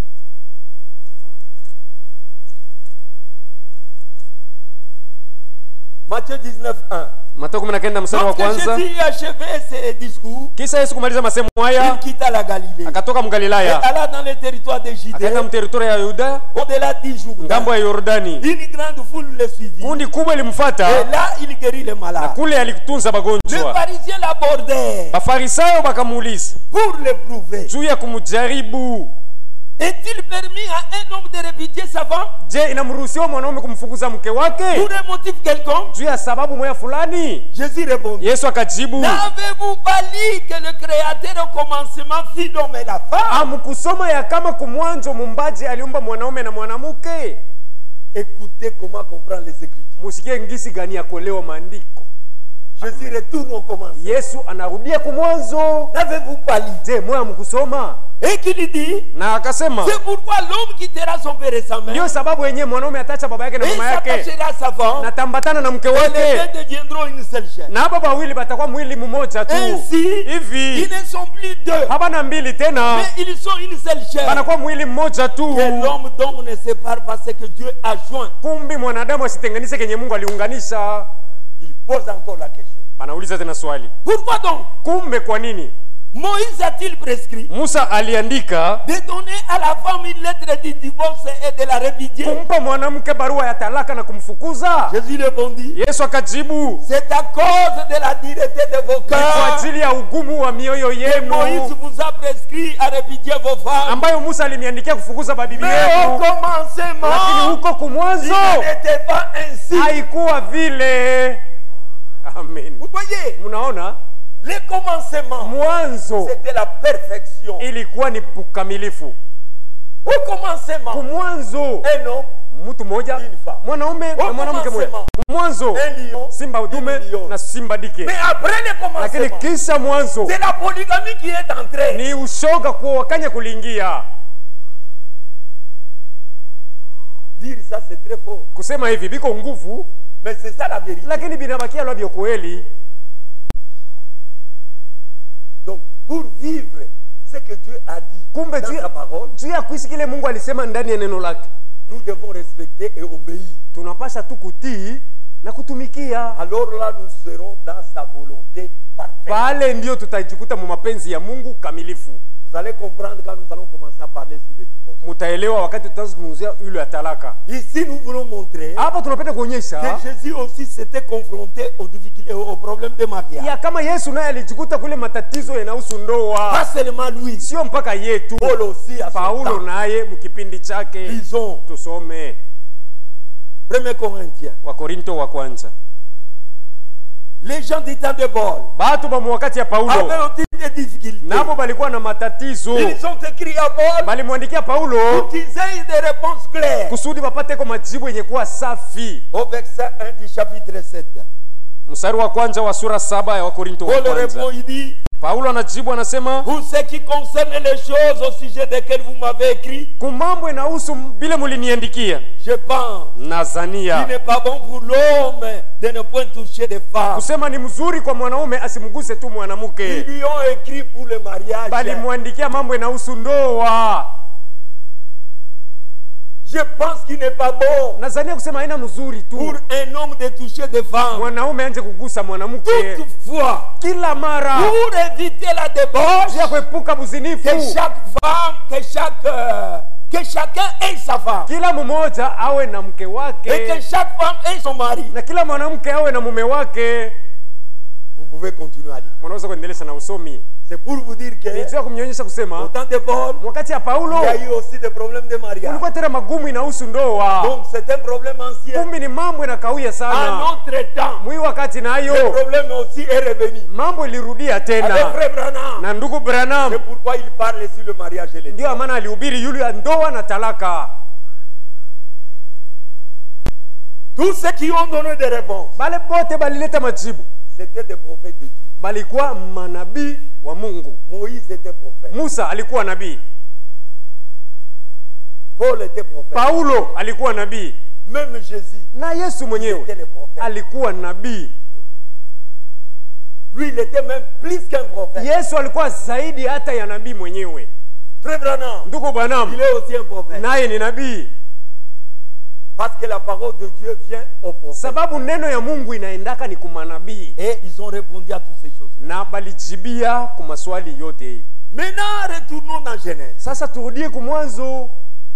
Matthieu 19:1. Mathayo 19 mstari wa Lorsque kwanza. Jésus achevait ses discours, Kisha Yesu kumaliza masemo haya il quitta la Galilée. akatoka Et Mgalilaya alla dans le territoire de Judée, akaenda mteritoria ya Yuda au-delà du Jourdain. ngambo ya Yordani. Une grande foule le suivit. Kundi kubwa Et ilimfuata là, il guérit les na malades. kule alitunza Les bagonjwa. pharisiens l'abordaient Bafarisayo bakamuuliza pour le prouver. juu ya kumjaribu, Est-il permis à un homme de répudier sa femme je, inamruhusiwa mwanaume kumfukuza mke wake pour un motif quelconque? juu ya sababu moya fulani? Jésus répondit. Yesu akajibu, N'avez-vous pas lu que le Créateur au commencement fit l'homme et la femme? hamkusoma ya kama kumwanzo mumbaji aliumba mwanaume na mwanamke? Écoutez comment comprendre les Écritures. Musikie ngisi gani ya kuelewa maandiko. Jésus retourne au commencement. Yesu anarudia kumwanzo. N'avez-vous pas lu? Je, moya mkusoma? Et qui lui dit, Na akasema c'est pourquoi l'homme quittera son père et sa mère ndio sababu yenyewe mwanaume ataacha baba yake na et mama yake s'attachera à sa femme, na tambatana na mke et les wake, deux deviendront une seule chair. na hapa wawili batakuwa mwili mmoja tu. Ainsi, Hivi ils ne sont plus deux, hapana mbili tena, mais ils sont une seule chair. banakuwa mwili mmoja tu. Que l'homme donc ne sépare pas ce que Dieu a joint. Kumbi mwanadamu asitenganishe kenye Mungu aliunganisha. Il pose encore la question. Banauliza tena swali, Pourquoi donc kumbe kwa nini Moïse a-t-il prescrit Musa aliandika de donner à la femme une lettre du divorce et de la répudier? kumpa mwanamke barua ya talaka na kumfukuza? Jésus répondit, Yesu akajibu, c'est à cause de la dureté de vos ni kwa cœurs ajili ya ugumu wa mioyo que Moïse yenu vous a prescrit à répudier vos femmes. ambayo Musa alimiandikia kufukuza babibi Mais au yenu, lakini commencement, huko il kumwanzo n'était pas ainsi. haikuwa vile. Amen. Vous voyez, Mnaona, le commencement, mwanzo c'était la perfection. ilikuwa ni ukamilifu. Au commencement, Kumwanzo un homme, mtu mmoja, une femme. mwanaume na mwanamke mmoja. Kumwanzo un lion, simba dume une lionne. na simba dike. Mais après le Lakini commencement, kisha mwanzo c'est la polygamie qui est entrée. ni ushoga kuokanya kuliingia. Dire ça, c'est très fort. Kusema hivi biko nguvu, Mais c'est ça la vérité. lakini binabakia lwa byo kweli. Donc, pour vivre ce que Dieu a dit Kumbe dans sa parole, juu ya kuishi kile Mungu alisema ndani ya neno lake, nous devons respecter et obéir. tunapasha tu kutii na kutumikia. Alors là, nous serons dans sa volonté parfaite. Pale ndio tutajikuta mu mapenzi ya Mungu kamilifu. Vous allez comprendre quand nous allons commencer à parler sur le divorce. Mutaelewa wakati tutaanza kuzungumzia yule ya talaka. Ici, nous voulons montrer Hapa tunapenda kuonyesha que Jésus aussi s'était confronté aux difficultés, aux problèmes de mariage. ya kama Yesu naye alijikuta kule matatizo yanahusu Pas ndoa, seulement lui, sio mpaka yetu. Paul aussi à son Paulo temps. naye mkipindi chake. Lisons Tusome 1 Corinthiens. Wakorinto wa kwanza. Les gens du temps de Paul Batu ba wakati ya Paulo avaient aussi des difficultés. nabo balikuwa na matatizo, Ils ont écrit à Paul balimwandikia Paulo pour qu'ils aient des réponses claires. kusudi wapate kwa majibu yenye kuwa safi. Au verset 1 du chapitre 7. Mstari wa kwanza wa sura 7 ya Wakorinto wa Paul kwanza. répond, il dit, Paulo anajibu anasema, pour ce qui concerne les choses au sujet desquelles vous m'avez écrit, kumambo inahusu bile muliniandikia, je pense nazania qu'il n'est pas bon pour l'homme de ne point toucher des femmes. kusema ni mzuri kwa mwanaume asimguse tu mwanamke, Ils lui ont écrit pour le mariage. bali mwandikia mambo inahusu ndoa. Je pense qu'il n'est pas bon Nazania kusema haina mzuri tu pour un homme de toucher des femmes. mwanaume anje kugusa mwanamke Toutefois, kila mara, pour éviter la débauche, ya kuepuka buzinifu. que chaque femme, que chacun ait sa femme. Kila mmoja awe na mke Et que wake chaque femme ait son mari. na kila mwanamke awe na mume wake. Vous pouvez continuer à lire. Mwanaweza kuendelea na usomi. C'est pour vous dire que Nitaka kumnyonyesha kusema au temps de Paul, wakati ya Paulo il y a eu aussi des problèmes de mariage. kulikuwa tena magumu inahusu ndoa. Donc c'est un problème ancien. Kumbi ni mambo inakawia En sana. notre temps, Mwi wakati le nayo problème aussi est revenu. mambo ilirudia Avec tena. Frère Branham. Na ndugu Branham C'est pourquoi il parle sur le mariage et les ndio maana alihubiri yule ya ndoa na talaka. Tous ceux qui ont donné des réponses, Bale bote balileta majibu. c'était des prophètes de Dieu. Balikuwa manabii wa Mungu. Moïse était prophète. Musa alikuwa nabii. Paul était prophète. Paulo alikuwa nabii. Même Jésus Na Yesu mwenyewe était le prophète. alikuwa nabii. Lui, il était même plus qu'un prophète. Yesu alikuwa zaidi hata ya nabii mwenyewe. Frère Branham, Ndugu Branham il est aussi un prophète. naye ni nabii. Parce que la parole de Dieu vient au prophète. Sababu neno ya Mungu inaendaka ni kumanabii. Et ils ont répondu à toutes ces choses. Na balijibia kwa maswali yote. Maintenant, retournons dans Genèse. Sasa turudie kumwanzo.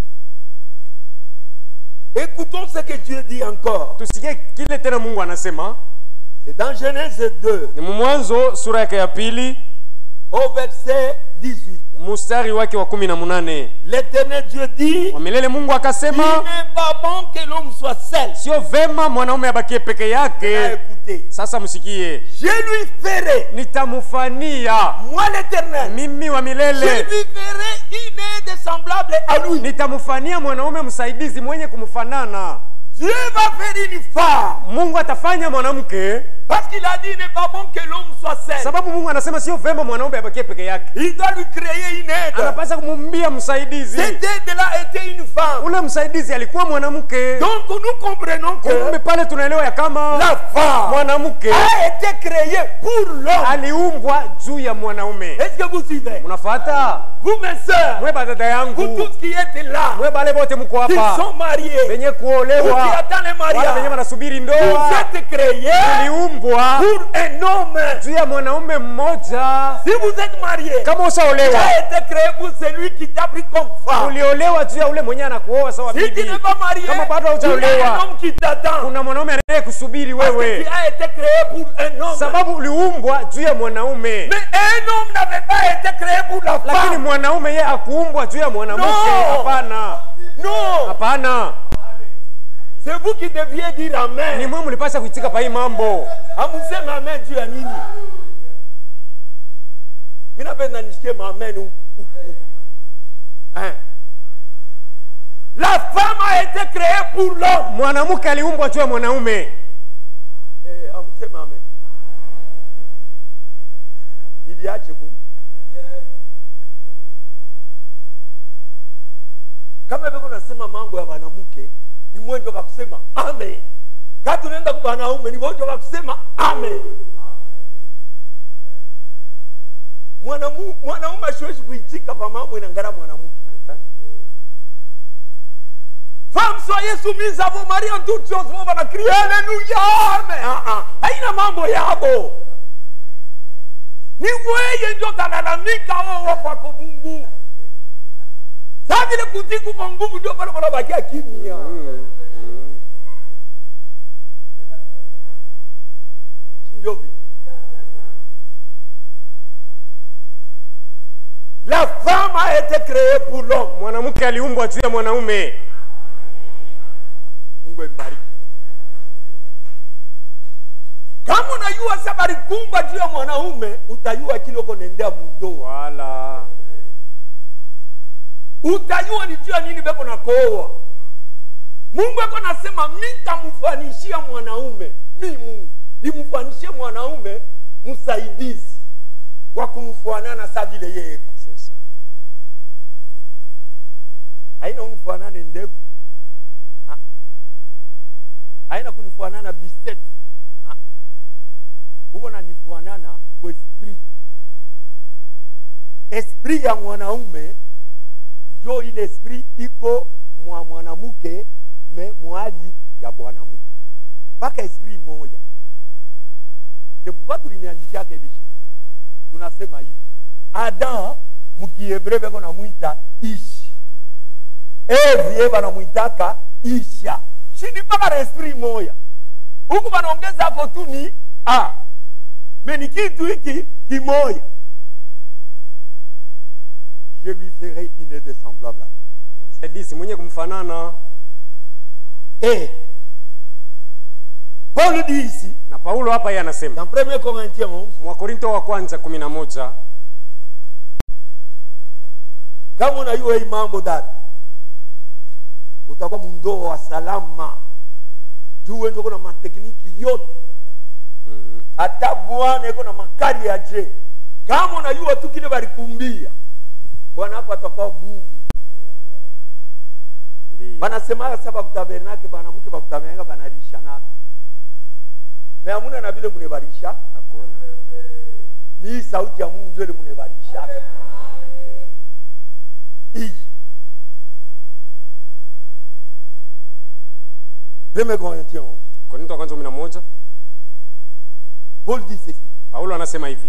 Écoutons ce que Dieu dit encore. Tusikie kile tena Mungu anasema. C'est dans Genèse 2. Ni mwanzo sura yake ya pili Au verset 18. mstari wake wa 18. L'Éternel Dieu dit, Wa milele Mungu il akasema, n'est pas bon que l'homme soit seul. sio vema mwanaume abakie peke yake. Écoutez, Sasa msikie. je lui ferai, Nitamufania moi l'Éternel, mimi wa je milele. lui ferai une aide semblable à lui. Nitamufania mwanaume msaidizi mwenye kumfanana. Dieu va faire une femme. Mungu atafanya mwanamke Parce qu'il a dit, il n'est pas bon que l'homme soit seul. sababu Mungu anasema sio vema mwanaume abakie peke yake. Il doit lui créer une aide. Anapaswa kumumbia msaidizi. Cette aide-là était une femme. Ule msaidizi alikuwa mwanamke. Donc nous comprenons Kumbe que pale tunaelewa ya kama la femme mwanamke a été créée pour l'homme. aliumbwa juu ya mwanaume. Est-ce que vous suivez? Mnafuata? Vous, mes sœurs, Mwe badada vous yangu, tous qui êtes là, mwe bale bote mko qui hapa, sont mariés, benye vous qui kuolewa, attendez le wala benye mariage, wanasubiri vous ndoa, êtes créés uliumbwa pour un homme. juu ya mwanaume mmoja. Si vous êtes marié, Kama tu ushaolewa, as été créé pour celui qui t'a pris comme femme. uliolewa juu ya ule mwenye anakuoa sawa Si tu bibi. n'es pas marié, Kama bado il y a un hujaolewa, homme qui t'attend. kuna mwanaume anayekusubiri Parce que wewe, tu as été créé pour un homme. sababu uliumbwa juu ya mwanaume. Mais un homme n'avait pas été créé pour la Lakini femme. mwanaume yeye akuumbwa juu ya mwanamke. No. Hapana, Non, hapana. c'est vous qui deviez dire Ni amen. mwe mlipasha kuitika pa hii mambo. Amuseme amen juu ya nini? Mimi napenda nishikie amen huku. Hein? La femme a été créée pour l'homme. Mwanamke aliumbwa juu ya mwanaume. Amuseme amen. Iliache kum. Kama vile unasema mambo ya wanamke, ni mwenjo wa kusema amen. Kama tunaenda kwa wanaume, ni mwenjo wa kusema amen. Mwanaume asiwezi kuitika kwa mambo inangara mwanamke. Femme, soyez soumise à vos maris en toutes choses. Vous allez crier alléluia, amen. Haina mambo yabo. Ni wewe ndio utalalamika wewe kwa Mungu. Sasa vile kutiku kwa nguvu ndio pale wanabakia kimya. Ndio vile. La femme a été créée pour l'homme. Mwanamke aliumbwa juu ya mwanaume. Mungu mbariki. Kama unajua sabari kumba juu ya mwanaume, utajua kile uko nendea mundoa. Wala. Utajua ni juu ya nini beko na koa. Mungu ako nasema mimi nitamfanishia mwanaume. Mimi Mungu nimfanishie mwanaume msaidizi wa kumfanana sa vile yeye. Sasa. Haina unifanane ndevu. Haina kunifanana biceps. Huko na nifanana kwa esprit. Esprit ya mwanaume ndio ile esprit iko mwa mwanamke me mwali ya bwanamke. Paka esprit moja. C'est pourquoi tuliniandikia ile shida. Tunasema hivi. Adam mkiebreu beko na muita ishi. Eve banamuitaka isha. Shini paka esprit moja. Huku banaongeza hapo tu ni a. Meni kitu hiki kimoja. je lui ferai une aide semblable. Et Paul dit ici, na Paulo hapa yeye anasema dans 1 Corinthiens 11, Wakorinto wa kwanza 11, kama unajua hii mambo dada, utakuwa mndoo wa salama. Juu ndio kuna matekniki yote. Hata Bwana yuko na makali ya je. Kama unajua tu kile balikumbia, Bwana hapa atakuwa bubu. ndio Banasema sasa kutabernake bana mke bakutabenga banarisha naka. Mais amuna na vile munebarisha hakuna. ni sauti ya Mungu ndio ile munebarisha. Hii 1 Corinthiens 11. Korinto wa kwanza 11, Paul dit ceci. Paulo anasema hivi.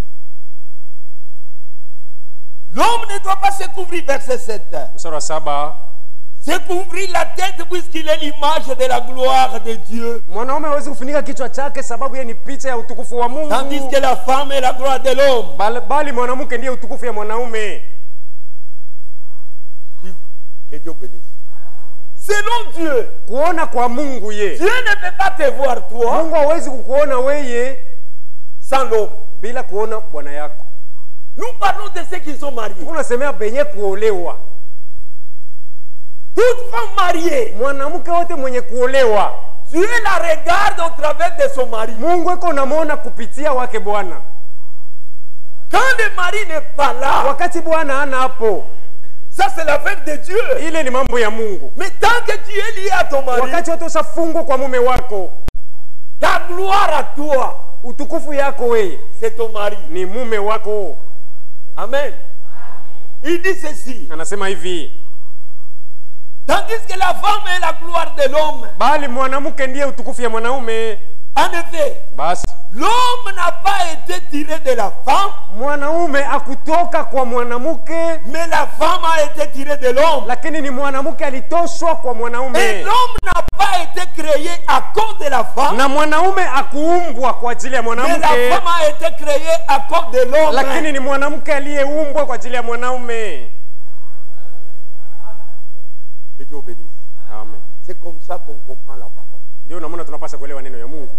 L'homme ne doit pas se couvrir, verset 7. Mstari wa 7, Se couvrir la tête puisqu'il est l'image de la gloire de Dieu. mwanaume hawezi kufunika kichwa chake sababu yeye ni picha ya utukufu wa Mungu. Tandis que la femme est la gloire de l'homme. Bali mwanamke ndiye utukufu ya mwanaume. Que Dieu bénisse. Selon Dieu, Kuona kwa Mungu ye. Dieu ne peut pas te voir toi Mungu hawezi kukuona wewe sans l'homme. bila kuona bwana yako. Nous parlons de ceux qui sont mariés. Tunasemea benye kuolewa. Toute femme mariée, Mwanamke wote mwenye kuolewa, Dieu la regarde au travers de son mari. Mungu eko namuona kupitia wake bwana. Quand le mari n'est pas là, Wakati bwana hana hapo, ça c'est l'affaire de Dieu. ile ni mambo ya Mungu. Mais tant que tu es lié à ton mari, Wakati wote usafungwa kwa mume wako, ta gloire à toi, utukufu yako wewe c'est ton mari. ni mume wako. Amen. Il dit ceci. Anasema hivi, Tandis que la femme est la gloire de l'homme. bali mwanamke ndiye utukufu ya mwanaume. En effet, Basi l'homme n'a pas été tiré de la femme, mwanaume akutoka kwa mwanamke, mais la femme a été tirée de l'homme. lakini ni mwanamke alitoshwa kwa Et mwanaume. l'homme n'a pas été créé à cause de la femme, Na mwanaume akuumbwa kwa ajili ya mais la mwanamke, femme a été créée à cause de l'homme. lakini ni mwanamke aliyeumbwa kwa ajili ya mwanaume. Que Dieu bénisse. Amen. C'est comme ça qu'on comprend la parole. Ndio unaona tunapaswa kuelewa neno ya Mungu.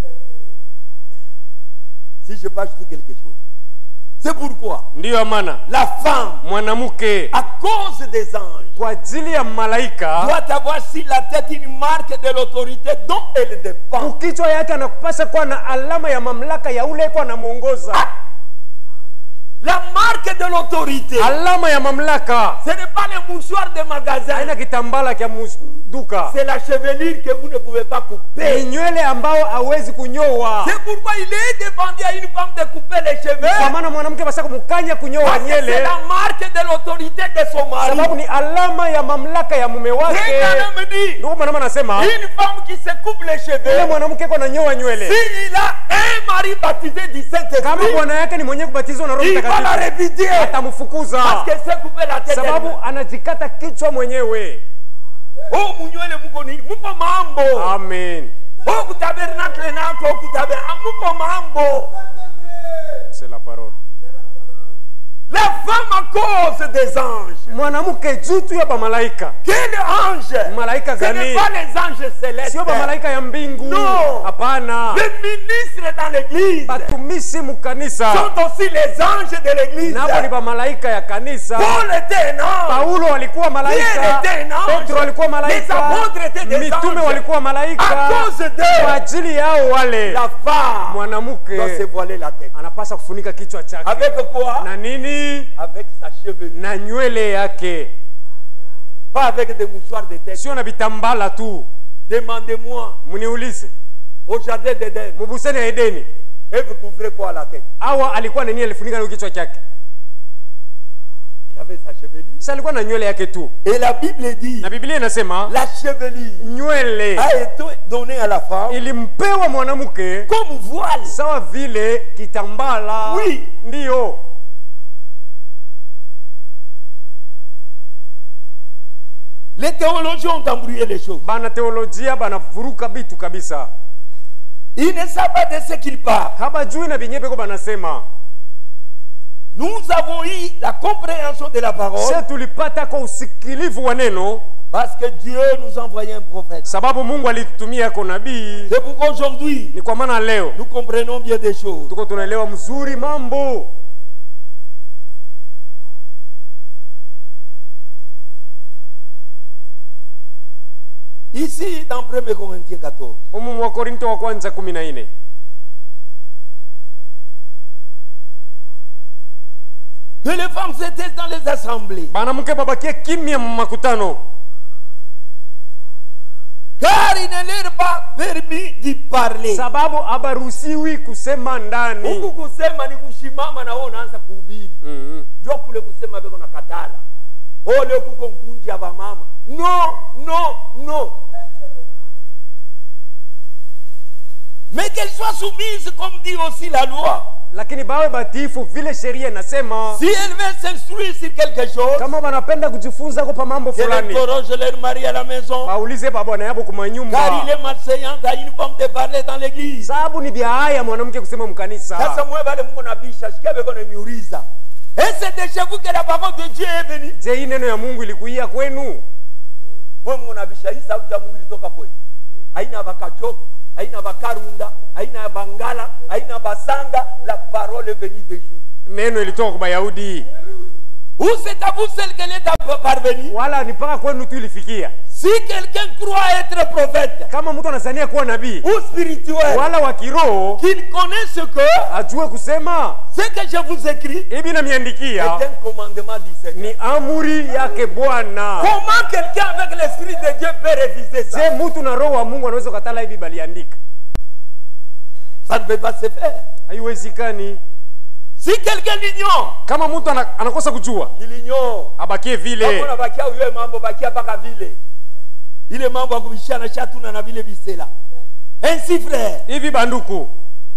Si je peux ajouter quelque chose. C'est pourquoi Ndiyo maana la femme, mwanamke à cause des anges, kwa ajili ya malaika, doit avoir sur la tête une marque de l'autorité dont elle dépend. kichwa yake anakupasa kuwa na alama ya mamlaka ya ule kwa anamuongoza. La marque de l'autorité, Alama ya mamlaka ce n'est pas le mouchoir de magasin, haina kitambala kya duka, c'est la chevelure que vous ne pouvez pas ni couper. nywele ambao hawezi kunyoa. C'est pourquoi il est demandé à une femme de couper les Kwa cheveux, maana mwanamke basa kumkanya kunyoa parce que c'est nywele, la marque de l'autorité de son mari. sababu ni alama ya mamlaka ya mume wake. Quelqu'un me dit, Ndio maana anasema une femme qui se coupe les yule cheveux, mwanamke kwa nanyoa nywele, s'il a un mari baptisé du kama Saint-Esprit, bwana yake ni mwenye kubatizwa na Roho il va la Mtakatifu, répudier atamfukuza parce qu'elle s'est coupé la tête. sababu anajikata kichwa mwenyewe. Oh, munywele muko nini? Muko mambo. Amen. Oh, kutabernacle nako muko mambo. C'est la parole. La femme à cause des anges. Mwanamke juu tu ya malaika. Quel ange? Malaika Ce gani? n'est pas les anges célestes. Sio malaika ya mbingu. No. Hapana. Les ministres dans l'église Batumishi mukanisa sont aussi les anges de l'église. nabo ni malaika ya kanisa. Paul était un ange. Paulo walikuwa malaika. Pierre était un ange. Petro walikuwa Les malaika. apôtres étaient des Mitume anges. walikuwa À malaika. cause Kwa d'eux, ajili yao wale, la femme doit se mwanamke voiler la tête. anapasa kufunika kichwa chake. Avec quoi? Na nini? Avec sa chevelure. Na nywele yake. Pas avec des mouchoirs de tête. Sio na vitambala tu. Demandez-moi Mniulize, au jardin d'Éden, mubusani ya Edeni, et vous couvrez quoi à la tête? Hawa alikuwa nini alifunika na kichwa chake? Il avait sa chevelure. Sasa alikuwa na nywele yake tu. Et la Bible dit, Na Biblia inasema la chevelure nywele a été donnée à la femme ilimpewa mwanamke comme voile. sawa vile kitambala. Oui. Ndio. Les théologiens ont embrouillé les choses. Bana teolojia bana vuruka bitu kabisa. Ils ne savent pas de ce qu'ils parlent. Habajui na binyepe kwa banasema. nous avons eu la compréhension de la parole. tulipata kwa usikilivu wa neno. Parce que Dieu nous a envoyé un prophète. Sababu Mungu alitutumia kwa nabii. C'est pourquoi aujourd'hui, ni kwa maana leo nous comprenons bien des choses. Tuko tunaelewa mzuri mambo. Ici dans 1 Corinthiens 14. Umu wa Korinto wa kwanza 14. Que les femmes s'étaient dans les assemblées. Banamuke babakia kimya makutano. Car il ne leur est pas permis d'y parler. Sababu abaruhusiwi kusema ndani. Huku kusema ni kushimama na wao unaanza kuhubiri. Ndio kule kusema bego na katala. Ole kuko mkunji aba mama. Non. Mais qu'elles soient soumises comme dit aussi la loi. Lakini bawe batifu vile sheria inasema. Si elles veulent s'instruire sur quelque chose, kama wanapenda kujifunza kwa mambo fulani, je leur mari à la maison. Baulize baba na yabo kwa nyumba. Car il est malséant à une femme de parler dans l'église. Sababu ni bia haya mwanamke kusema mkanisa. Sasa mwe wale Mungu nabisha sikia bego na miuriza. Et c'est de chez vous que la parole de Dieu est venue. Je, hii neno ya Mungu ilikuia kwenu? Mwe Mungu nabisha hii sauti ya Mungu ilitoka kwenu. Haina bakachoko, haina bakarunda, haina bangala, haina basanga, la parole est venue de Dieu. Neno ilitoka kwa Bayahudi. Ou c'est à vous celle qu'elle est parvenue? Wala ni paka kwenu tu ilifikia. Si quelqu'un croit être prophète, kama mtu anasania kuwa nabii ou spirituel, wala wa kiroho, qu'il connaisse ce que ajue kusema ce que je vous écris hivi na miandikia est un commandement du Seigneur. Ni amri yake Bwana. Comment quelqu'un avec l'esprit de Dieu peut réviser ça? Je, mtu na roho wa Mungu anaweza kukatala hivi baliandika? Ça ne peut pas se faire. Haiwezekani. Si quelqu'un l'ignore, kama mtu anakosa kujua, il ignore. Abakie vile. Kama bakia uwe mambo bakia baka vile. Ile mambo ya kubishana shatuna na vile bisela. Ainsi frère. Hivi banduku.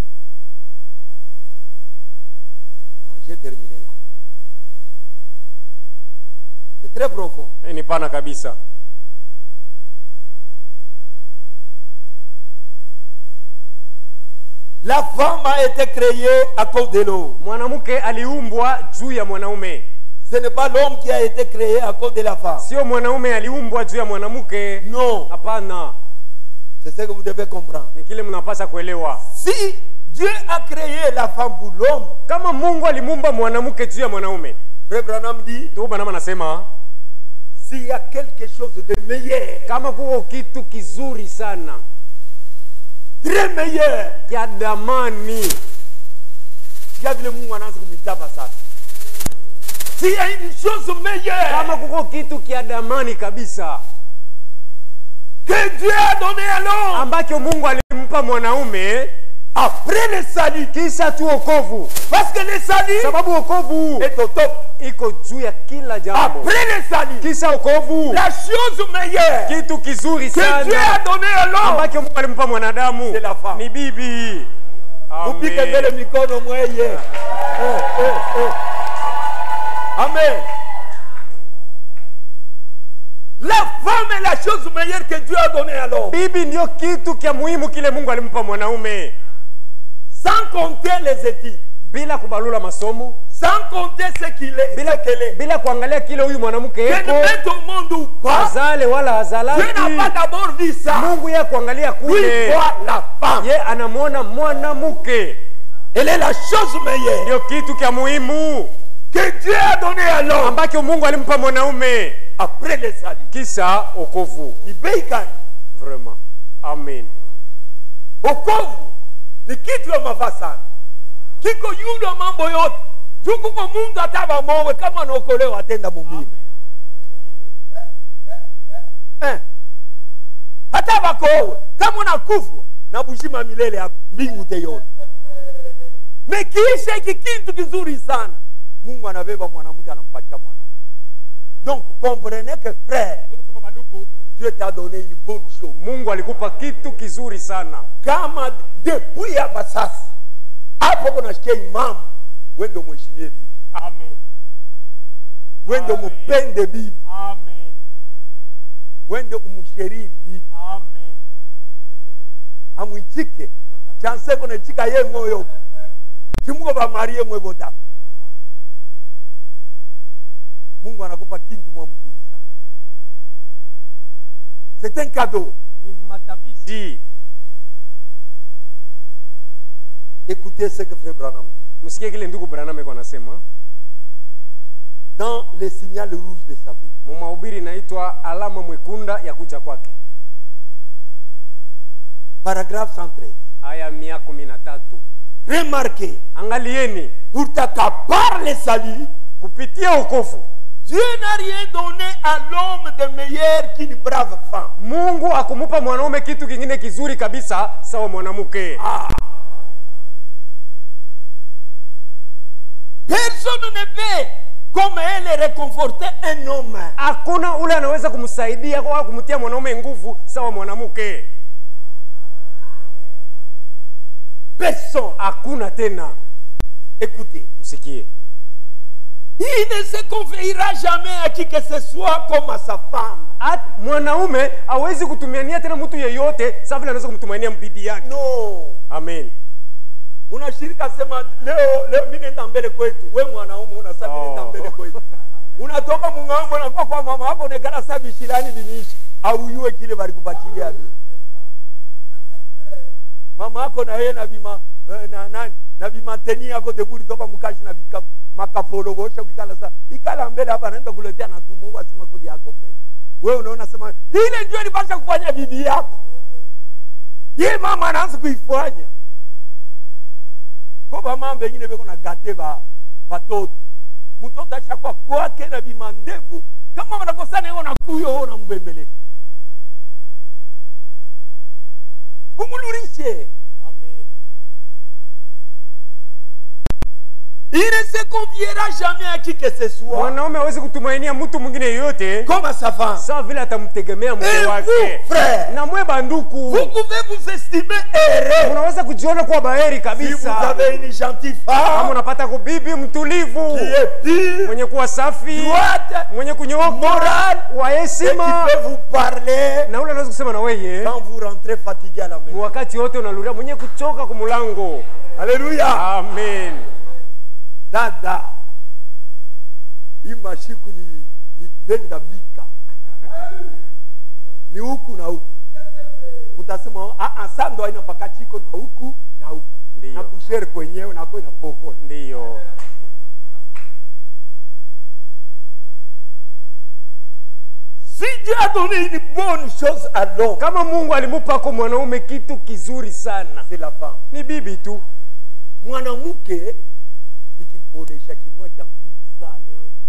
J'ai terminé là. C'est très profond. Ni pana kabisa. La femme a été créée à cause de l'eau. Mwanamke aliumbwa juu ya mwanaume. Ce n'est pas l'homme qui a été créé à cause de la femme. Sio mwanaume aliumbwa juu ya mwanamke. Non. Hapana. C'est ce que vous devez comprendre. Ni kile mnapaswa kuelewa. Si Dieu a créé la femme pour l'homme, kama Mungu alimuumba mwanamke juu ya mwanaume, Frère Branham dit, tu Branham anasema s'il y a quelque chose de meilleur, kama kuko kitu kizuri sana, très meilleur, kia damani, kia vile Mungu anaanza kumitaba sasa. S'il y a une chose meilleure, kama kuko kitu kia damani kabisa, que Dieu a donné à l'homme, ambacho Mungu alimpa mwanaume après le salut, kisha tu wokovu. Parce que le salut, sababu wokovu est au top, iko juu ya kila jambo. Après le salut, kisha wokovu, la chose meilleure kitu kizuri sana que Dieu a donné à l'homme, ambacho Mungu alimpa mwanadamu, c'est la femme. Ni bibi. Upike mbele mikono mweye. Amen. La femme est la chose meilleure que Dieu a donnée à l'homme. Bibi ndio kitu kia muhimu kile Mungu alimpa mwanaume. Sans compter les études. Bila kubalula masomo. Sans compter ce qu'il est. Bila kuangalia kile huyu mwanamke yeko. Que mette au monde ou pas. Azale wala azalaki. Dieu n'a pas d'abord vu ça. Mungu yeye kuangalia kule. Il voit la femme. Yeye anamwona mwanamke. Elle est la chose meilleure. Ndio kitu kia muhimu que Dieu a donné à l'homme. Ambacho Mungu alimpa mwanaume. Après le salut. Kisha okovu. Ni bei gani? Vraiment. Amen. Okovu ni kitu ya mafaa sana. Kiko yule mambo yote. Juku kwa Mungu ataba mowe kama anaokolewa atenda mumbini. Ataba kowe kama unakufa na bujima milele hapo mbingu teyoni. Mekisha hiki kitu kizuri sana. Mungu anabeba mwanamke anampatia mwanaume. Donc comprenez que frère, Dieu t'a donné une bonne chose. Mungu alikupa kitu kizuri sana. Kama depuis hapa sasa hapo kuna shikia imam, wende mheshimie bibi. Amen. Wende mpende bibi. Amen. Wende umsherii bibi. Amen. Amwichike. Chanse kuna chika ye moyo. Chimuko ba marie mwe bota. Mungu anakupa kitu mwa mzuri sana. C'est un cadeau. Ni matabishi. Écoutez ce que frère Branham dit. Msikie kile ndugu Branham iko anasema. Dans le signal rouge de sa vie. Mahubiri inaitwa alama mwekunda ya kuja kwake. Paragraphe 113. Aya 113. Remarquez. Angalieni. Pourtant qu'à part le salut, kupitia wokovu, Dieu n'a rien donné à l'homme de meilleur qu'une brave femme. Mungu akumupa mwanaume kitu kingine kizuri kabisa sawa mwanamke. Personne ne peut comme elle réconforter un homme. Hakuna ule anaweza kumsaidia kwa kumtia mwanaume nguvu sawa mwanamke. Personne. Hakuna tena. Écoutez. Msikie. Il ne se confiera jamais à qui que ce soit comme à sa femme. Mwanaume hawezi kutumiania tena mtu yeyote sawa vile anaweza kumtumainia bibi yake. No. Amen. Unashirika sema leo mimi nenda mbele kwetu. Wewe mwanaume unasema mimi nenda mbele kwetu. Unatoka mungambo na kwa mama wako nekala sabi shilani binishi au yue kile bali kupachilia bibi. Mama yako na yeye na bima na bima teni yako deburi toka mkashi na bika makapolo bosha kikala sa ikala mbele hapa anaenda kuletea na tumungu asema kodi yako mbele. Wewe unaona sema ile ndio ilipasha kufanya bibi yako. Yeye mama anaanza kuifanya. Kwa mama wengine beko na gate batoto. Mtoto ashakuwa kwake na bimandevu kama wanakosana yeye na kuyo na mbembelesha. Umulurishe. Amen. Il ne se confiera jamais à qui que ce soit. Mwanaume hawezi kutumainia mtu mwingine yote comme sa femme. Sawa vile atamtegemea mke wake. Na mwe banduku. Vous pouvez vous estimer heureux. Unaweza kujiona kuwa baheri kabisa. Si vous avez une gentille femme. Kama unapata kubibi mtulivu. Qui est pure. Mwenye kuwa safi. Droite. Mwenye kunyooka. Moral. Wa heshima. Qui peut vous parler. Na ule anaweza kusema na wewe. Quand vous rentrez fatigué à la maison. Wakati wote unaluria mwenye kuchoka kumulango. Alléluia. Amen. Dada. Imashiku ni denda bika. Ni huku na huku. Utasema sando haina pakachiko na huku na huku. Ndiyo. Na kushere kwenyewe na kwa inapopola. Ndiyo. Si Dieu a donné une bonne chose à l'homme. Kama Mungu alimupa kwa mwanaume kitu kizuri sana. C'est la femme. Ni bibi tu. Mwanamke nikipolesha kimwa cha nguvu sana.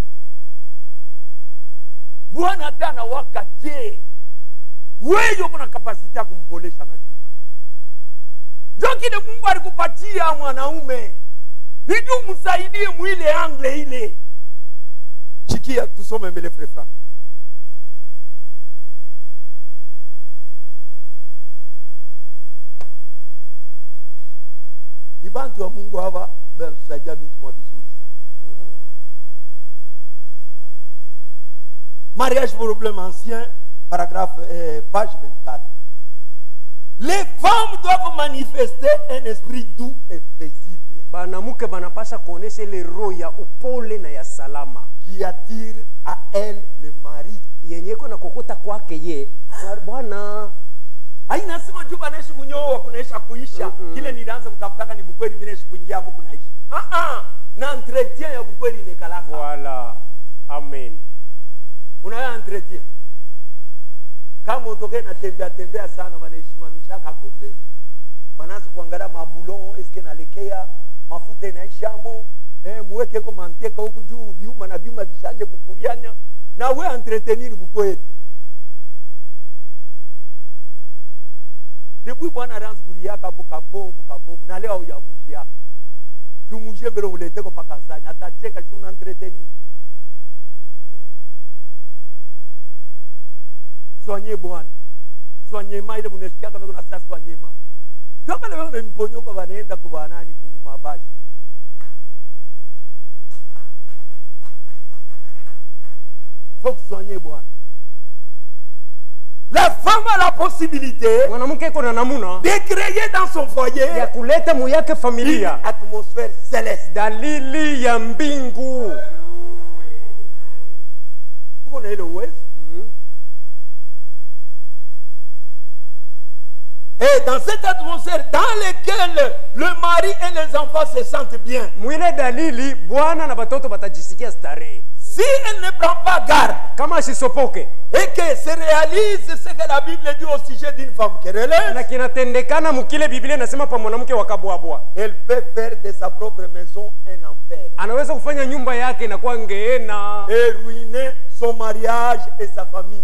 Bwana hata anawaka je. Wewe kuna kapasiti ya kumpolesha na shuka. Ndio kile Mungu alikupatia mwanaume. Ndio msaidie mwile angle ile. Shikia tusome mbele frère. Ni bantu wa Mungu hapa bel tusaidia vitu mwa vizuri sana. Mariage problème ancien, paragraphe page 24. Les femmes doivent manifester un esprit doux et paisible. Banamuke banapasha kuonesha ile roho ya upole na ya salama qui attire à elle le mari. Yenye kuna kokota kwake ye. Bwana haina sema juu anaishi kunyoa kunaisha kuisha. Kile nilianza kutafutaka ni bukweli mimi naishi kuingia hapo kunaisha. Na entretien ya bukweli ni kalaka. Voilà. Amen. Unayo entretien. Kama utoke na tembea sana wanaheshimamisha hapo mbele. Banaanza kuangalia mabulon eske nalekea mafuta inaishamo. Muweke kwa manteka huku juu vyuma na vyuma vishanje kukulianya na we entretenir bukweli. Depuis bwana anaanza kuliaka hapo kapomu na leo huyamujia. Tumujie mbele ulete kwa pakansanya atacheka shuna entretenir. Soignez bwana. Soignez ma ile munesikia kama kuna sasa soignez ma. Kama leo unemponyoko wanaenda kwa nani kumabashi. Faut soigner bwana. La femme a la possibilité de créer dans son foyer une atmosphère céleste. Dalili ya mbingu. Et dans cette atmosphère dans laquelle le mari et les enfants se sentent bien, si elle ne prend pas garde et que se réalise ce que la Bible dit au sujet d'une femme querelleuse, elle peut faire de sa propre maison un enfer et ruiner son mariage et sa famille.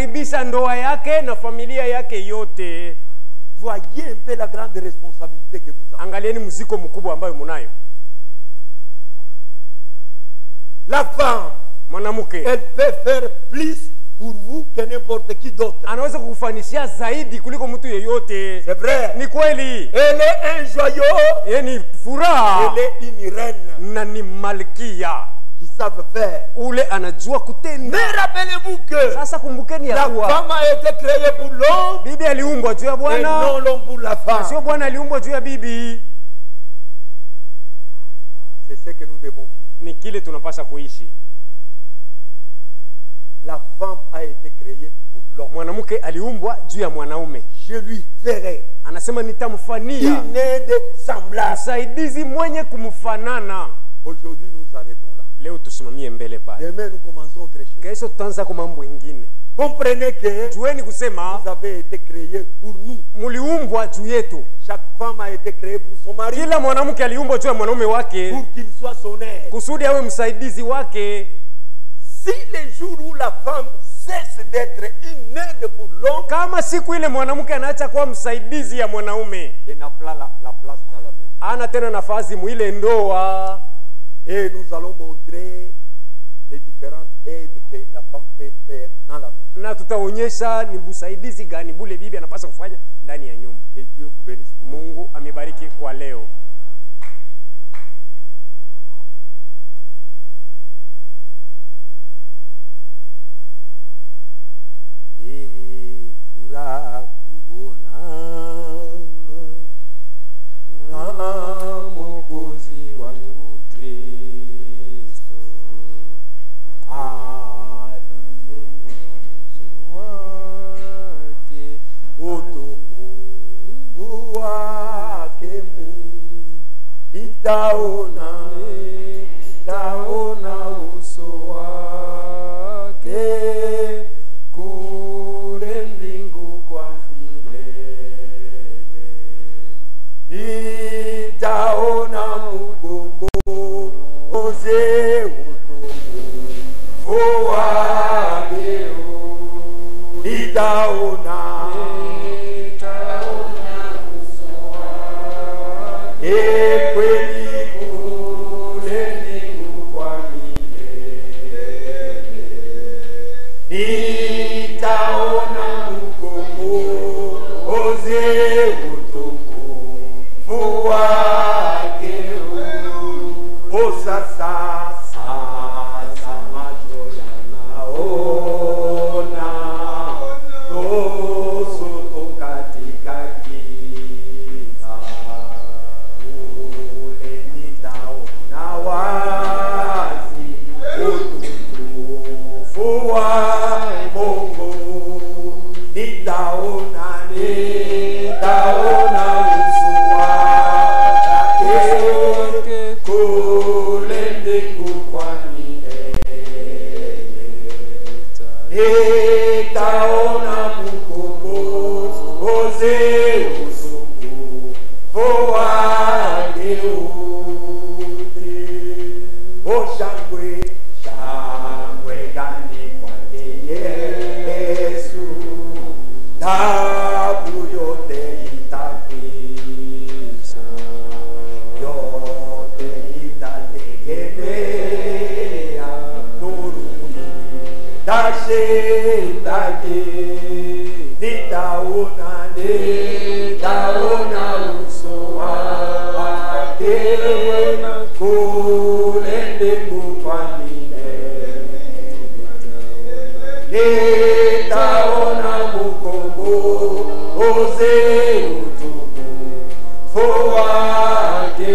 Voyez un peu la grande responsabilité que vous avez. La femme, elle peut faire plus pour vous que n'importe qui d'autre. C'est vrai. Elle est un joyau. Elle est une reine qui savent faire. Mais rappelez-vous que la femme a été créée pour l'homme et non l'homme pour la femme. C'est ce que nous devons vivre. La femme a été créée pour l'homme. Je lui ferai une aide semblable. Aujourd'hui nous arrêtons là. Demain nous commençons autre chose. Comprenez que vous avez été créé pour nous. Chaque femme a été créée pour son mari, pour qu'il soit son aide. Si le jour où la femme cesse d'être une aide pour l'homme, elle n'a pas la place dans la maison. Et nous allons montrer les différentes aides que la femme peut faire dans la maison. Que Dieu vous bénisse. Mungu amebariki kwa leo. Taona uso wake kule mbingu kwa milele. Nitaona mkombozi utukufu wake. Nitaona uso wake kweli. Nitaona mkombozi utukufu wake. Sasa macho yanaona nusu katika giza. Ule nitaona wazi utukufu wake. Nitaona uso wake kule mbingu kwa milele. Nitaona mkombozi utukufu wake wote. Shangwe gani kwake Yesu. Tabu yote itakwisha, yote itategemea nuruni tashindake. Nitaona uso wake kule mbingu kwa milele. Nitaona mkombozi utukufu wake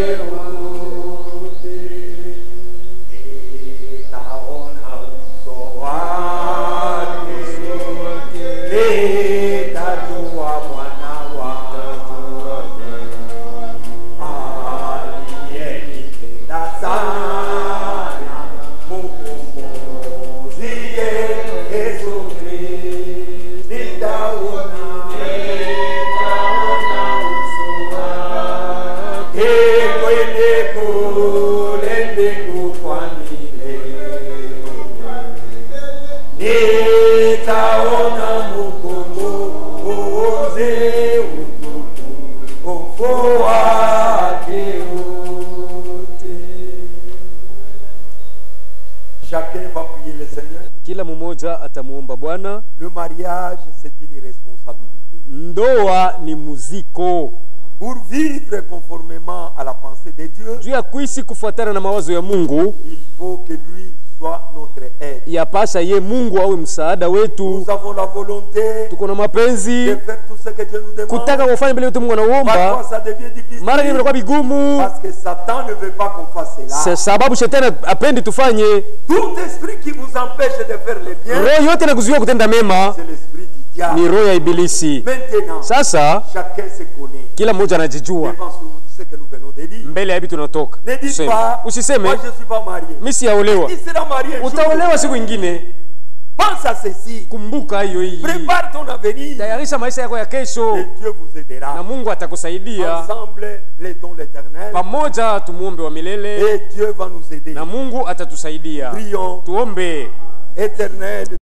wote. Nitaona uso wake ndoa ni muziko. Pour vivre conformément à la pensée de Dieu, Juu ya kuishi kufuatana na mawazo ya Mungu, il faut que lui soit notre aide. yapasha ye Mungu awe msaada wetu. Nous avons la volonté Tuko na mapenzi de faire tout ce que Dieu nous demande. kutaka kufanya vile yote Mungu anaomba. Parfois ça devient difficile Mara nyingi inakuwa vigumu parce que Satan ne veut pas qu'on fasse cela. sababu shetani apendi tufanye. Tout esprit qui vous empêche de faire le bien, Roho yote inakuzuia kutenda mema c'est l'esprit du diable. ni roho ya ibilisi. Maintenant, Sasa chacun se connaît. kila mmoja anajijua Devant ce que nous venons de dire. mbele ya hivi tunatoka. Ne dites Useme. pas, Usiseme moi je suis pas marié. mimi siaolewa. Qui sera marié un jour? Utaolewa siku nyingine. Pense à ceci. Kumbuka hiyo hii. Prépare ton avenir. Tayarisha maisha yako ya kesho Et Dieu vous na aidera. Mungu atakusaidia. Ensemble, plaidons l'Éternel. Pamoja tumuombe wa milele Et Dieu va nous aider. na Mungu atatusaidia. Prions. Tuombe. Éternel.